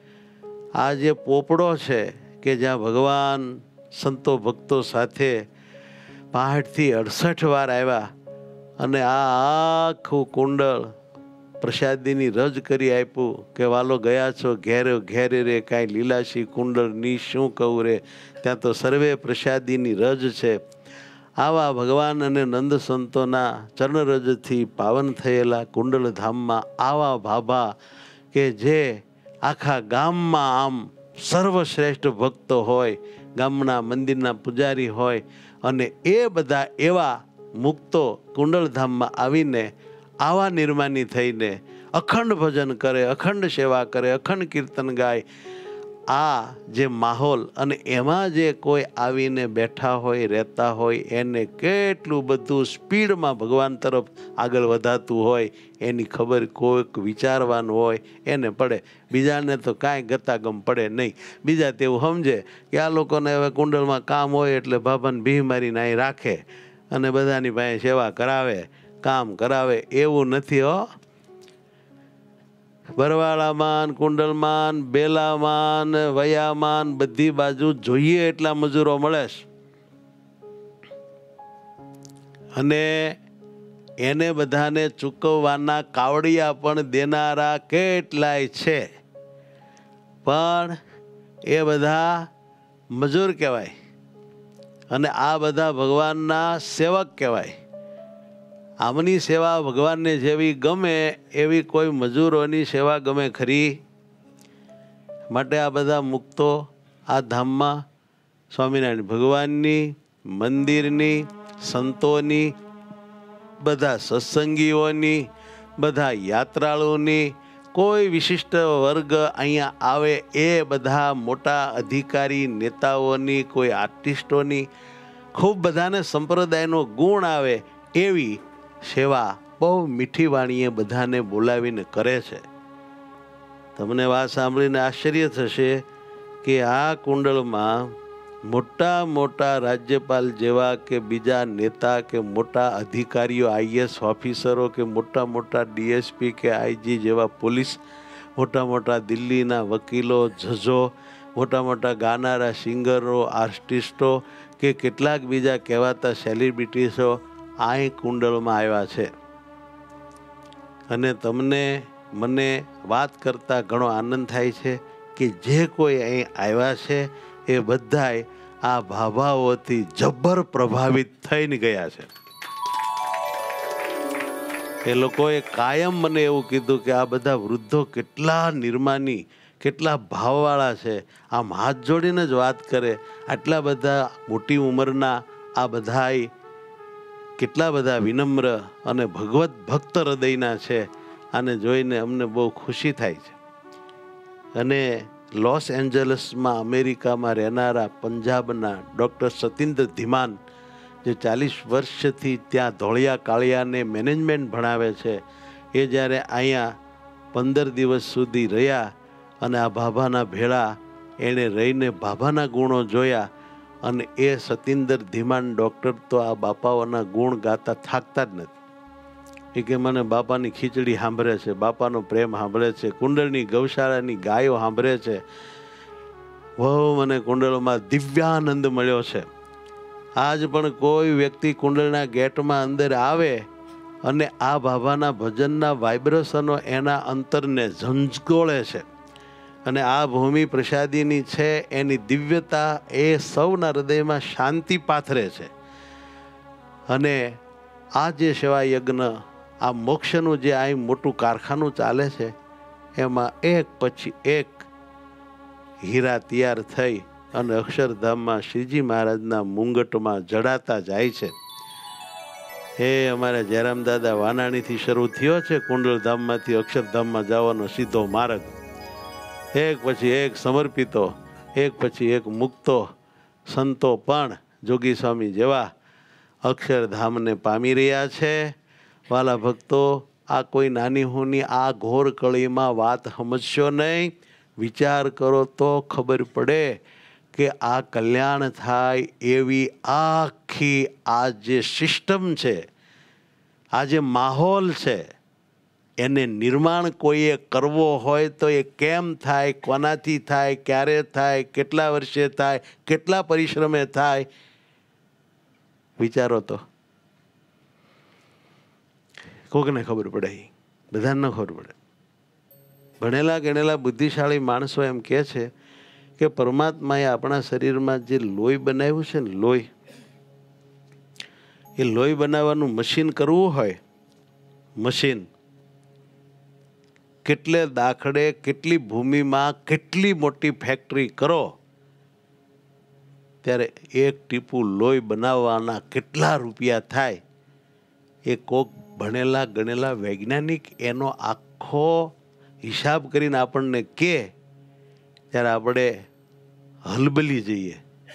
આ જે પોપડો છે કે જ્યાં ભગવાન સંતો ભક્તો સાથે પહાડથી અડસઠ વાર આવ્યા અને આ આખું કુંડળ પ્રસાદીની રજ કરી આપ્યું કે વાલો ગયા છો ઘેરે ઘેરે રે કાંઈ લીલાશી કુંડળની શું કહું રે, ત્યાં તો સર્વે પ્રસાદીની રજ છે. આવા ભગવાન અને નંદ સંતોના ચરણરજથી પાવન થયેલા કુંડલધામમાં આવા ભાભા કે જે આખા ગામમાં આમ સર્વશ્રેષ્ઠ ભક્તો હોય, ગામના મંદિરના પૂજારી હોય, અને એ બધા એવા મુક્તો કુંડલધામમાં આવીને આવા નિર્માની થઈને અખંડ ભજન કરે, અખંડ સેવા કરે, અખંડ કીર્તન ગાય. આ જે માહોલ અને એમાં જે કોઈ આવીને બેઠા હોય, રહેતા હોય, એને કેટલું બધું સ્પીડમાં ભગવાન તરફ આગળ વધાતું હોય એની ખબર કોઈક વિચારવાનું હોય એને પડે. બીજાને તો કાંઈ ગતાગમ પડે નહીં. બીજા તેવું સમજે કે આ લોકોને હવે કુંડળમાં કામ હોય એટલે બાબાને ભીહ મારીને અહીં રાખે અને બધાની પાસે સેવા કરાવે, કામ કરાવે. એવું નથી હો. બરવાળામાં, કુંડલમાં, બેલામાં, વયામાં બધી બાજુ જોઈએ એટલા મજૂરો મળે છે અને એને બધાને ચૂકવવાના કાવડિયા પણ દેનારા કેટલાય છે, પણ એ બધા મજૂર કહેવાય અને આ બધા ભગવાનના સેવક કહેવાય. આમની સેવા ભગવાનને જેવી ગમે એવી કોઈ મજૂરોની સેવા ગમે ખરી? માટે આ બધા મુક્તો આ ધામમાં સ્વામિનારાયણ ભગવાનની, મંદિરની, સંતોની, બધા સત્સંગીઓની, બધા યાત્રાળુઓની, કોઈ વિશિષ્ટ વર્ગ અહીંયા આવે એ બધા મોટા અધિકારી નેતાઓની, કોઈ આર્ટિસ્ટોની, ખૂબ બધાને સંપ્રદાયનો ગુણ આવે એવી સેવા બહુ મીઠી વાણીએ બધાને બોલાવીને કરે છે. તમને વાત સાંભળીને આશ્ચર્ય થશે કે આ કુંડળમાં મોટા મોટા રાજ્યપાલ જેવા કે બીજા નેતા કે મોટા અધિકારીઓ, આઈએસ ઓફિસરો કે મોટા મોટા ડીએસપી કે આઈજી જેવા પોલીસ, મોટા મોટા દિલ્હીના વકીલો, જજો, મોટા મોટા ગાનારા સિંગરો, આર્ટિસ્ટો કે કેટલાક બીજા કહેવાતા સેલિબ્રિટીસો અહીં કુંડળમાં આવ્યા છે. અને તમને મને વાત કરતાં ઘણો આનંદ થાય છે કે જે કોઈ અહીં આવ્યા છે એ બધાય આ ભાભાઓથી જબ્બર પ્રભાવિત થઈને ગયા છે. એ લોકોએ કાયમ મને એવું કીધું કે આ બધા વૃદ્ધો કેટલા નિર્માની, કેટલા ભાવવાળા છે, આમ હાથ જોડીને જ વાત કરે. આટલા બધા મોટી ઉંમરના આ બધાય કેટલા બધા વિનમ્ર અને ભગવત ભક્ત હૃદયના છે. આને જોઈને અમને બહુ ખુશી થાય છે. અને લોસ એન્જલસમાં અમેરિકામાં રહેનારા પંજાબના ડૉક્ટર સતિન્દ્ર ધીમાન, જે ચાલીસ વર્ષથી ત્યાં ધોળિયા કાળિયાને મેનેજમેન્ટ ભણાવે છે, એ જ્યારે અહીંયા પંદર દિવસ સુધી રહ્યા અને આ ભાભાના ભેળા એણે રહીને ભાભાના ગુણો જોયા અને એ સતિન્દર ધીમાન ડૉક્ટર તો આ બાપાઓના ગુણ ગાતા થાકતા જ નથી. એ કે મને બાપાની ખીચડી સાંભળે છે, બાપાનો પ્રેમ સાંભળે છે, કુંડળની ગૌશાળાની ગાયો સાંભળે છે. બહુ મને કુંડળમાં દિવ્યાનંદ મળ્યો છે. આજ પણ કોઈ વ્યક્તિ કુંડળના ગેટમાં અંદર આવે અને આ બાબાના ભજનના વાઇબ્રેશનો એના અંતરને ઝંઝગોળે છે અને આ ભૂમિ પ્રસાદીની છે એની દિવ્યતા એ સૌના હૃદયમાં શાંતિ પાથરે છે. અને આ જે સેવા યજ્ઞ આ મોક્ષનું જે અહીં મોટું કારખાનું ચાલે છે એમાં એક પછી એક હીરા તૈયાર થઈ અને અક્ષરધામમાં શ્રીજી મહારાજના મુંગટમાં જડાતા જાય છે. હે અમારા જયરામ દાદા વાનાણીથી શરૂ થયો છે કુંડલધામમાંથી અક્ષરધામમાં જવાનો સીધો માર્ગ. એક પછી એક સમર્પિતો, એક પછી એક મુક્તો સંતો પણ જોગી સ્વામી જેવા અક્ષરધામને પામી રહ્યા છે. વાલા ભક્તો, આ કોઈ નાની હોની આ ઘોર કળીમાં વાત સમજશો નહીં. વિચાર કરો તો ખબર પડે કે આ કલ્યાણ થાય એવી આખી આ જે સિસ્ટમ છે, આ જે માહોલ છે, એને નિર્માણ કોઈએ કરવો હોય તો એ કેમ થાય, કોનાથી થાય, ક્યારે થાય, કેટલા વર્ષે થાય, કેટલા પરિશ્રમે થાય, વિચારો તો. કોકને ખબર પડે, બધાને ન ખબર પડે. ભણેલા ગણેલા બુદ્ધિશાળી માણસો એમ કહે છે કે પરમાત્માએ આપણા શરીરમાં જે લોહી બનાવ્યું છે ને, લોહી, એ લોહી બનાવવાનું મશીન કરવું હોય, મશીન કેટલે દાખડે, કેટલી ભૂમિમાં, કેટલી મોટી ફેક્ટરી કરો, ત્યારે એક ટીપું લોહી બનાવવાના કેટલા રૂપિયા થાય, એ કોક ભણેલા ગણેલા વૈજ્ઞાનિક એનો આખો હિસાબ કરીને આપણને કહે ત્યારે આપણે હલબલી જઈએ.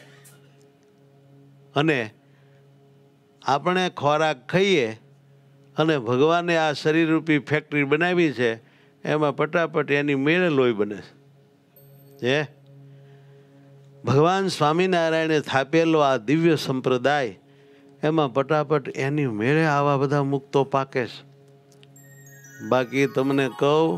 અને આપણે ખોરાક ખાઈએ અને ભગવાને આ શરીરરૂપી ફેક્ટરી બનાવી છે, એમાં પટાપટ એની મેળે લોહી બને છે. ભગવાન સ્વામિનારાયણે થાપેલો આ દિવ્ય સંપ્રદાય, એમાં પટાપટ એની મેળે આવા બધા મુક્તો પાકે છે. બાકી તમને કહું,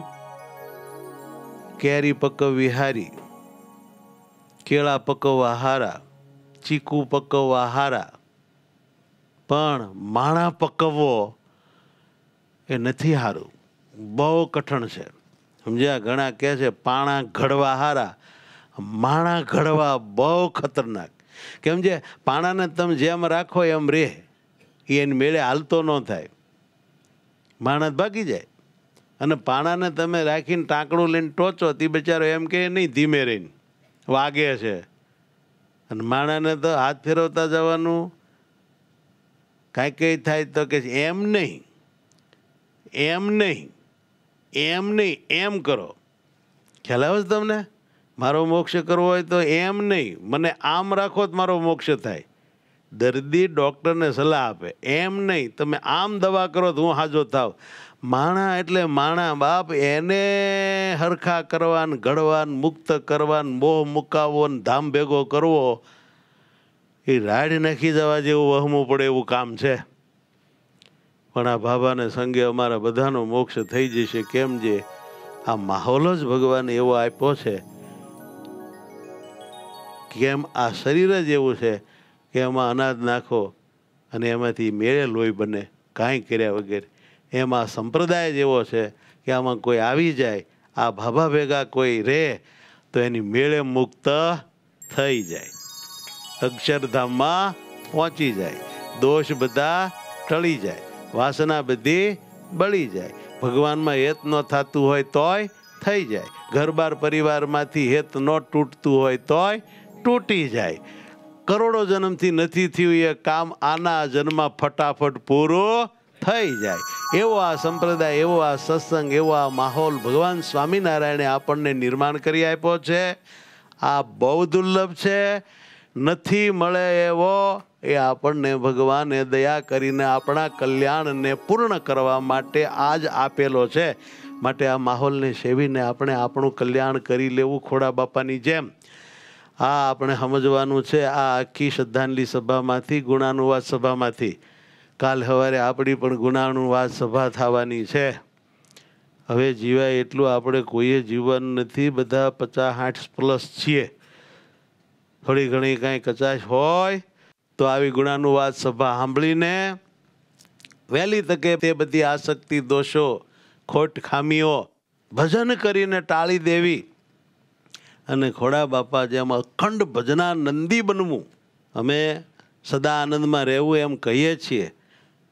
કેરી પકવવી હારી, કેળા પકવવા હારા, ચીકુ પકવવા હારા, પણ માણા પકવવો એ નથી સારું, બહુ કઠણ છે. સમજ્યા? ઘણા કહે છે પાણા ઘડવા હારા, માણા ઘડવા બહુ ખતરનાક. કેમ છે? પાણાને તમે જેમ રાખો એમ રહે, એની મેળે હાલતો ન થાય, માણસ ભાગી જાય. અને પાણાને તમે રાખીને ટાંકણું લઈને ટોચો, તે બિચારો એમ કે નહીં, ધીમે રહીને વાગે છે. અને માણાને તો હાથ ફેરવતા જવાનું, કાંઈ કંઈ થાય તો કે એમ નહીં, એમ નહીં, એમ નહીં, એમ કરો. ખ્યાલ આવે છે તમને? મારો મોક્ષ કરવો હોય તો એમ નહીં, મને આમ રાખો તો મારો મોક્ષ થાય. દર્દી ડૉક્ટરને સલાહ આપે, એમ નહીં, તમે આમ દવા કરો તો હું હાજો થાવ. માણા એટલે માણા બાપ, એને હરખા કરવાન, ઘડવાન, મુક્ત કરવાન, મોહ મુકાવો ને ધામ ભેગો કરવો, એ રાડ નાખી જવા જેવું વહમું પડે એવું કામ છે. પણ આ બાબાને સંગે અમારા બધાનો મોક્ષ થઈ જશે. કેમ? જે આ માહોલ જ ભગવાને એવો આપ્યો છે, કેમ આ શરીર જ એવું છે કે એમાં અનાજ નાખો અને એમાંથી મેળે લોહી બને, કાંઈ કર્યા વગેરે. એમાં સંપ્રદાય જ એવો છે કે આમાં કોઈ આવી જાય, આ ભાભા ભેગા કોઈ રહે તો એની મેળે મુક્ત થઈ જાય, અક્ષરધામમાં પહોંચી જાય, દોષ બધા ટળી જાય, વાસના બધી બળી જાય, ભગવાનમાં હેત ન થતું હોય તોય થઈ જાય, ઘરબાર પરિવારમાંથી હેત ન તૂટતું હોય તોય તૂટી જાય. કરોડો જન્મથી નથી થયું એ કામ આના જન્મમાં ફટાફટ પૂરું થઈ જાય. એવો આ સંપ્રદાય, એવો આ સત્સંગ, એવો આ માહોલ ભગવાન સ્વામિનારાયણે આપણને નિર્માણ કરી આપ્યો છે. આ બહુ દુર્લભ છે, નથી મળે એવો એ આપણને ભગવાને દયા કરીને આપણા કલ્યાણને પૂર્ણ કરવા માટે આજ આપેલો છે. માટે આ માહોલને સેવીને આપણે આપણું કલ્યાણ કરી લેવું ખોડા બાપાની જેમ. આ આપણે સમજવાનું છે. આ આખી શ્રદ્ધાંજલિ સભામાંથી, ગુણાનુવાદ સભામાંથી કાલ સવારે આપણી પણ ગુણાનુવાદ સભા થવાની છે. હવે જીવાય એટલું આપણે કોઈએ જીવવાનું નથી, બધા પચાસ સાઠ પ્લસ છીએ. થોડી ઘણી કાંઈ કચાશ હોય તો આવી ગુણાનુવાદ સભા સાંભળીને વહેલી તકે તે બધી આસક્તિ, દોષો, ખોટ, ખામીઓ ભજન કરીને ટાળી દેવી અને ખોડા બાપા જેમ અખંડ ભજનાનંદી બનવું. અમે સદા આનંદમાં રહેવું એમ કહીએ છીએ,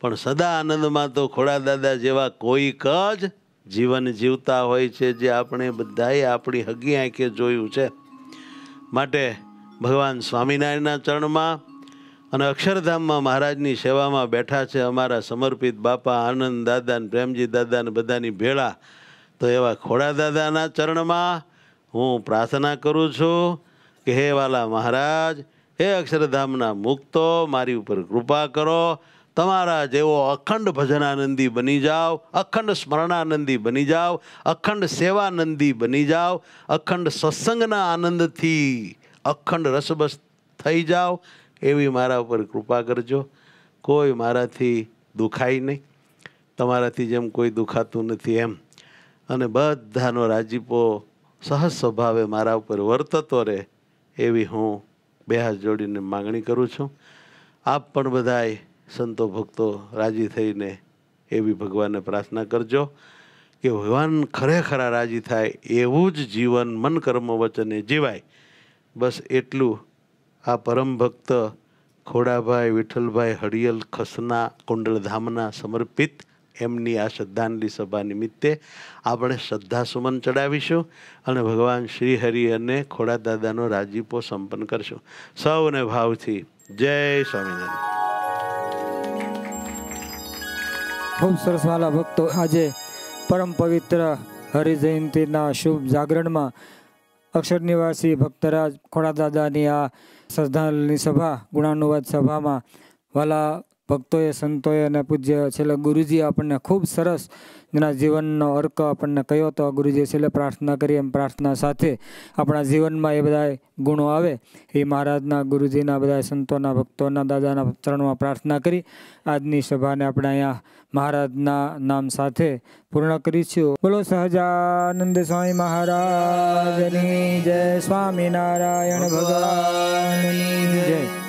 પણ સદા આનંદમાં તો ખોડા દાદા જેવા કોઈક જ જીવન જીવતા હોય છે, જે આપણે બધાએ આપણી હગી આંખે જોયું છે. માટે ભગવાન સ્વામિનારાયણના ચરણમાં અને અક્ષરધામમાં મહારાજની સેવામાં બેઠા છે અમારા સમર્પિત બાપા આનંદ દાદા ને પ્રેમજી દાદા ને બધાની ભેળા. તો એવા ખોડા દાદાના ચરણમાં હું પ્રાર્થના કરું છું કે હે વાલા મહારાજ, હે અક્ષરધામના મુક્તો, મારી ઉપર કૃપા કરો. તમારા જેવો અખંડ ભજનાનંદી બની જાઓ, અખંડ સ્મરણાનંદી બની જાઓ, અખંડ સેવાનંદી બની જાઓ, અખંડ સત્સંગના આનંદથી અખંડ રસબસ થઈ જાઓ, એવી મારા ઉપર કૃપા કરજો. કોઈ મારાથી દુખાય નહીં, તમારાથી જેમ કોઈ દુખાતું નથી એમ. અને બધાનો રાજીપો સહજ સ્વભાવે મારા ઉપર વર્તતો રહે એવી હું બે હાથ જોડીને માગણી કરું છું. આપ પણ બધાય સંતો ભક્તો રાજી થઈને એવી ભગવાનને પ્રાર્થના કરજો કે ભગવાન ખરેખરા રાજી થાય એવું જ જીવન મન કર્મ વચને જીવાય. બસ એટલું આ પરમ ભક્ત ખોડાભાઈ વિઠ્ઠલભાઈ હળિયલ ખસના કુંડલધામના સમર્પિત એમની આ શ્રદ્ધાંજલિ સભા નિમિત્તે આપણે શ્રદ્ધા સુમન ચડાવીશું અને ભગવાન શ્રી હરિ અને ખોડા દાદાનો રાજીપો સંપન્ન કરશું. સૌને ભાવથી જય સ્વામિનારાયણ. ખૂબ સરસ વાલા ભક્તો, આજે પરમ પવિત્ર હરિજયંતિના શુભ જાગરણમાં અક્ષર નિવાસી ભક્તરાજ ખોડા દાદાની આ શ્રદ્ધાંજલિ સભા ગુણાનુવાદ સભામાં વાલા ભક્તોએ સંતોએ અને પૂજ્ય છેલ્લે ગુરુજી આપણને ખૂબ સરસ જેના જીવનનો અર્ક આપણને કહ્યો હતો. ગુરુજીએ છેલ્લે પ્રાર્થના કરી એમ પ્રાર્થના સાથે આપણા જીવનમાં એ બધા ગુણો આવે એ મહારાજના ગુરુજીના બધા સંતોના ભક્તોના દાદાના ચરણમાં પ્રાર્થના કરી આજની સભાને આપણે અહીંયા મહારાજના નામ સાથે પૂર્ણ કરીશું. બોલો સહજાનંદ સ્વામી મહારાજની જય, સ્વામિનારાયણ ભગવાનની જય.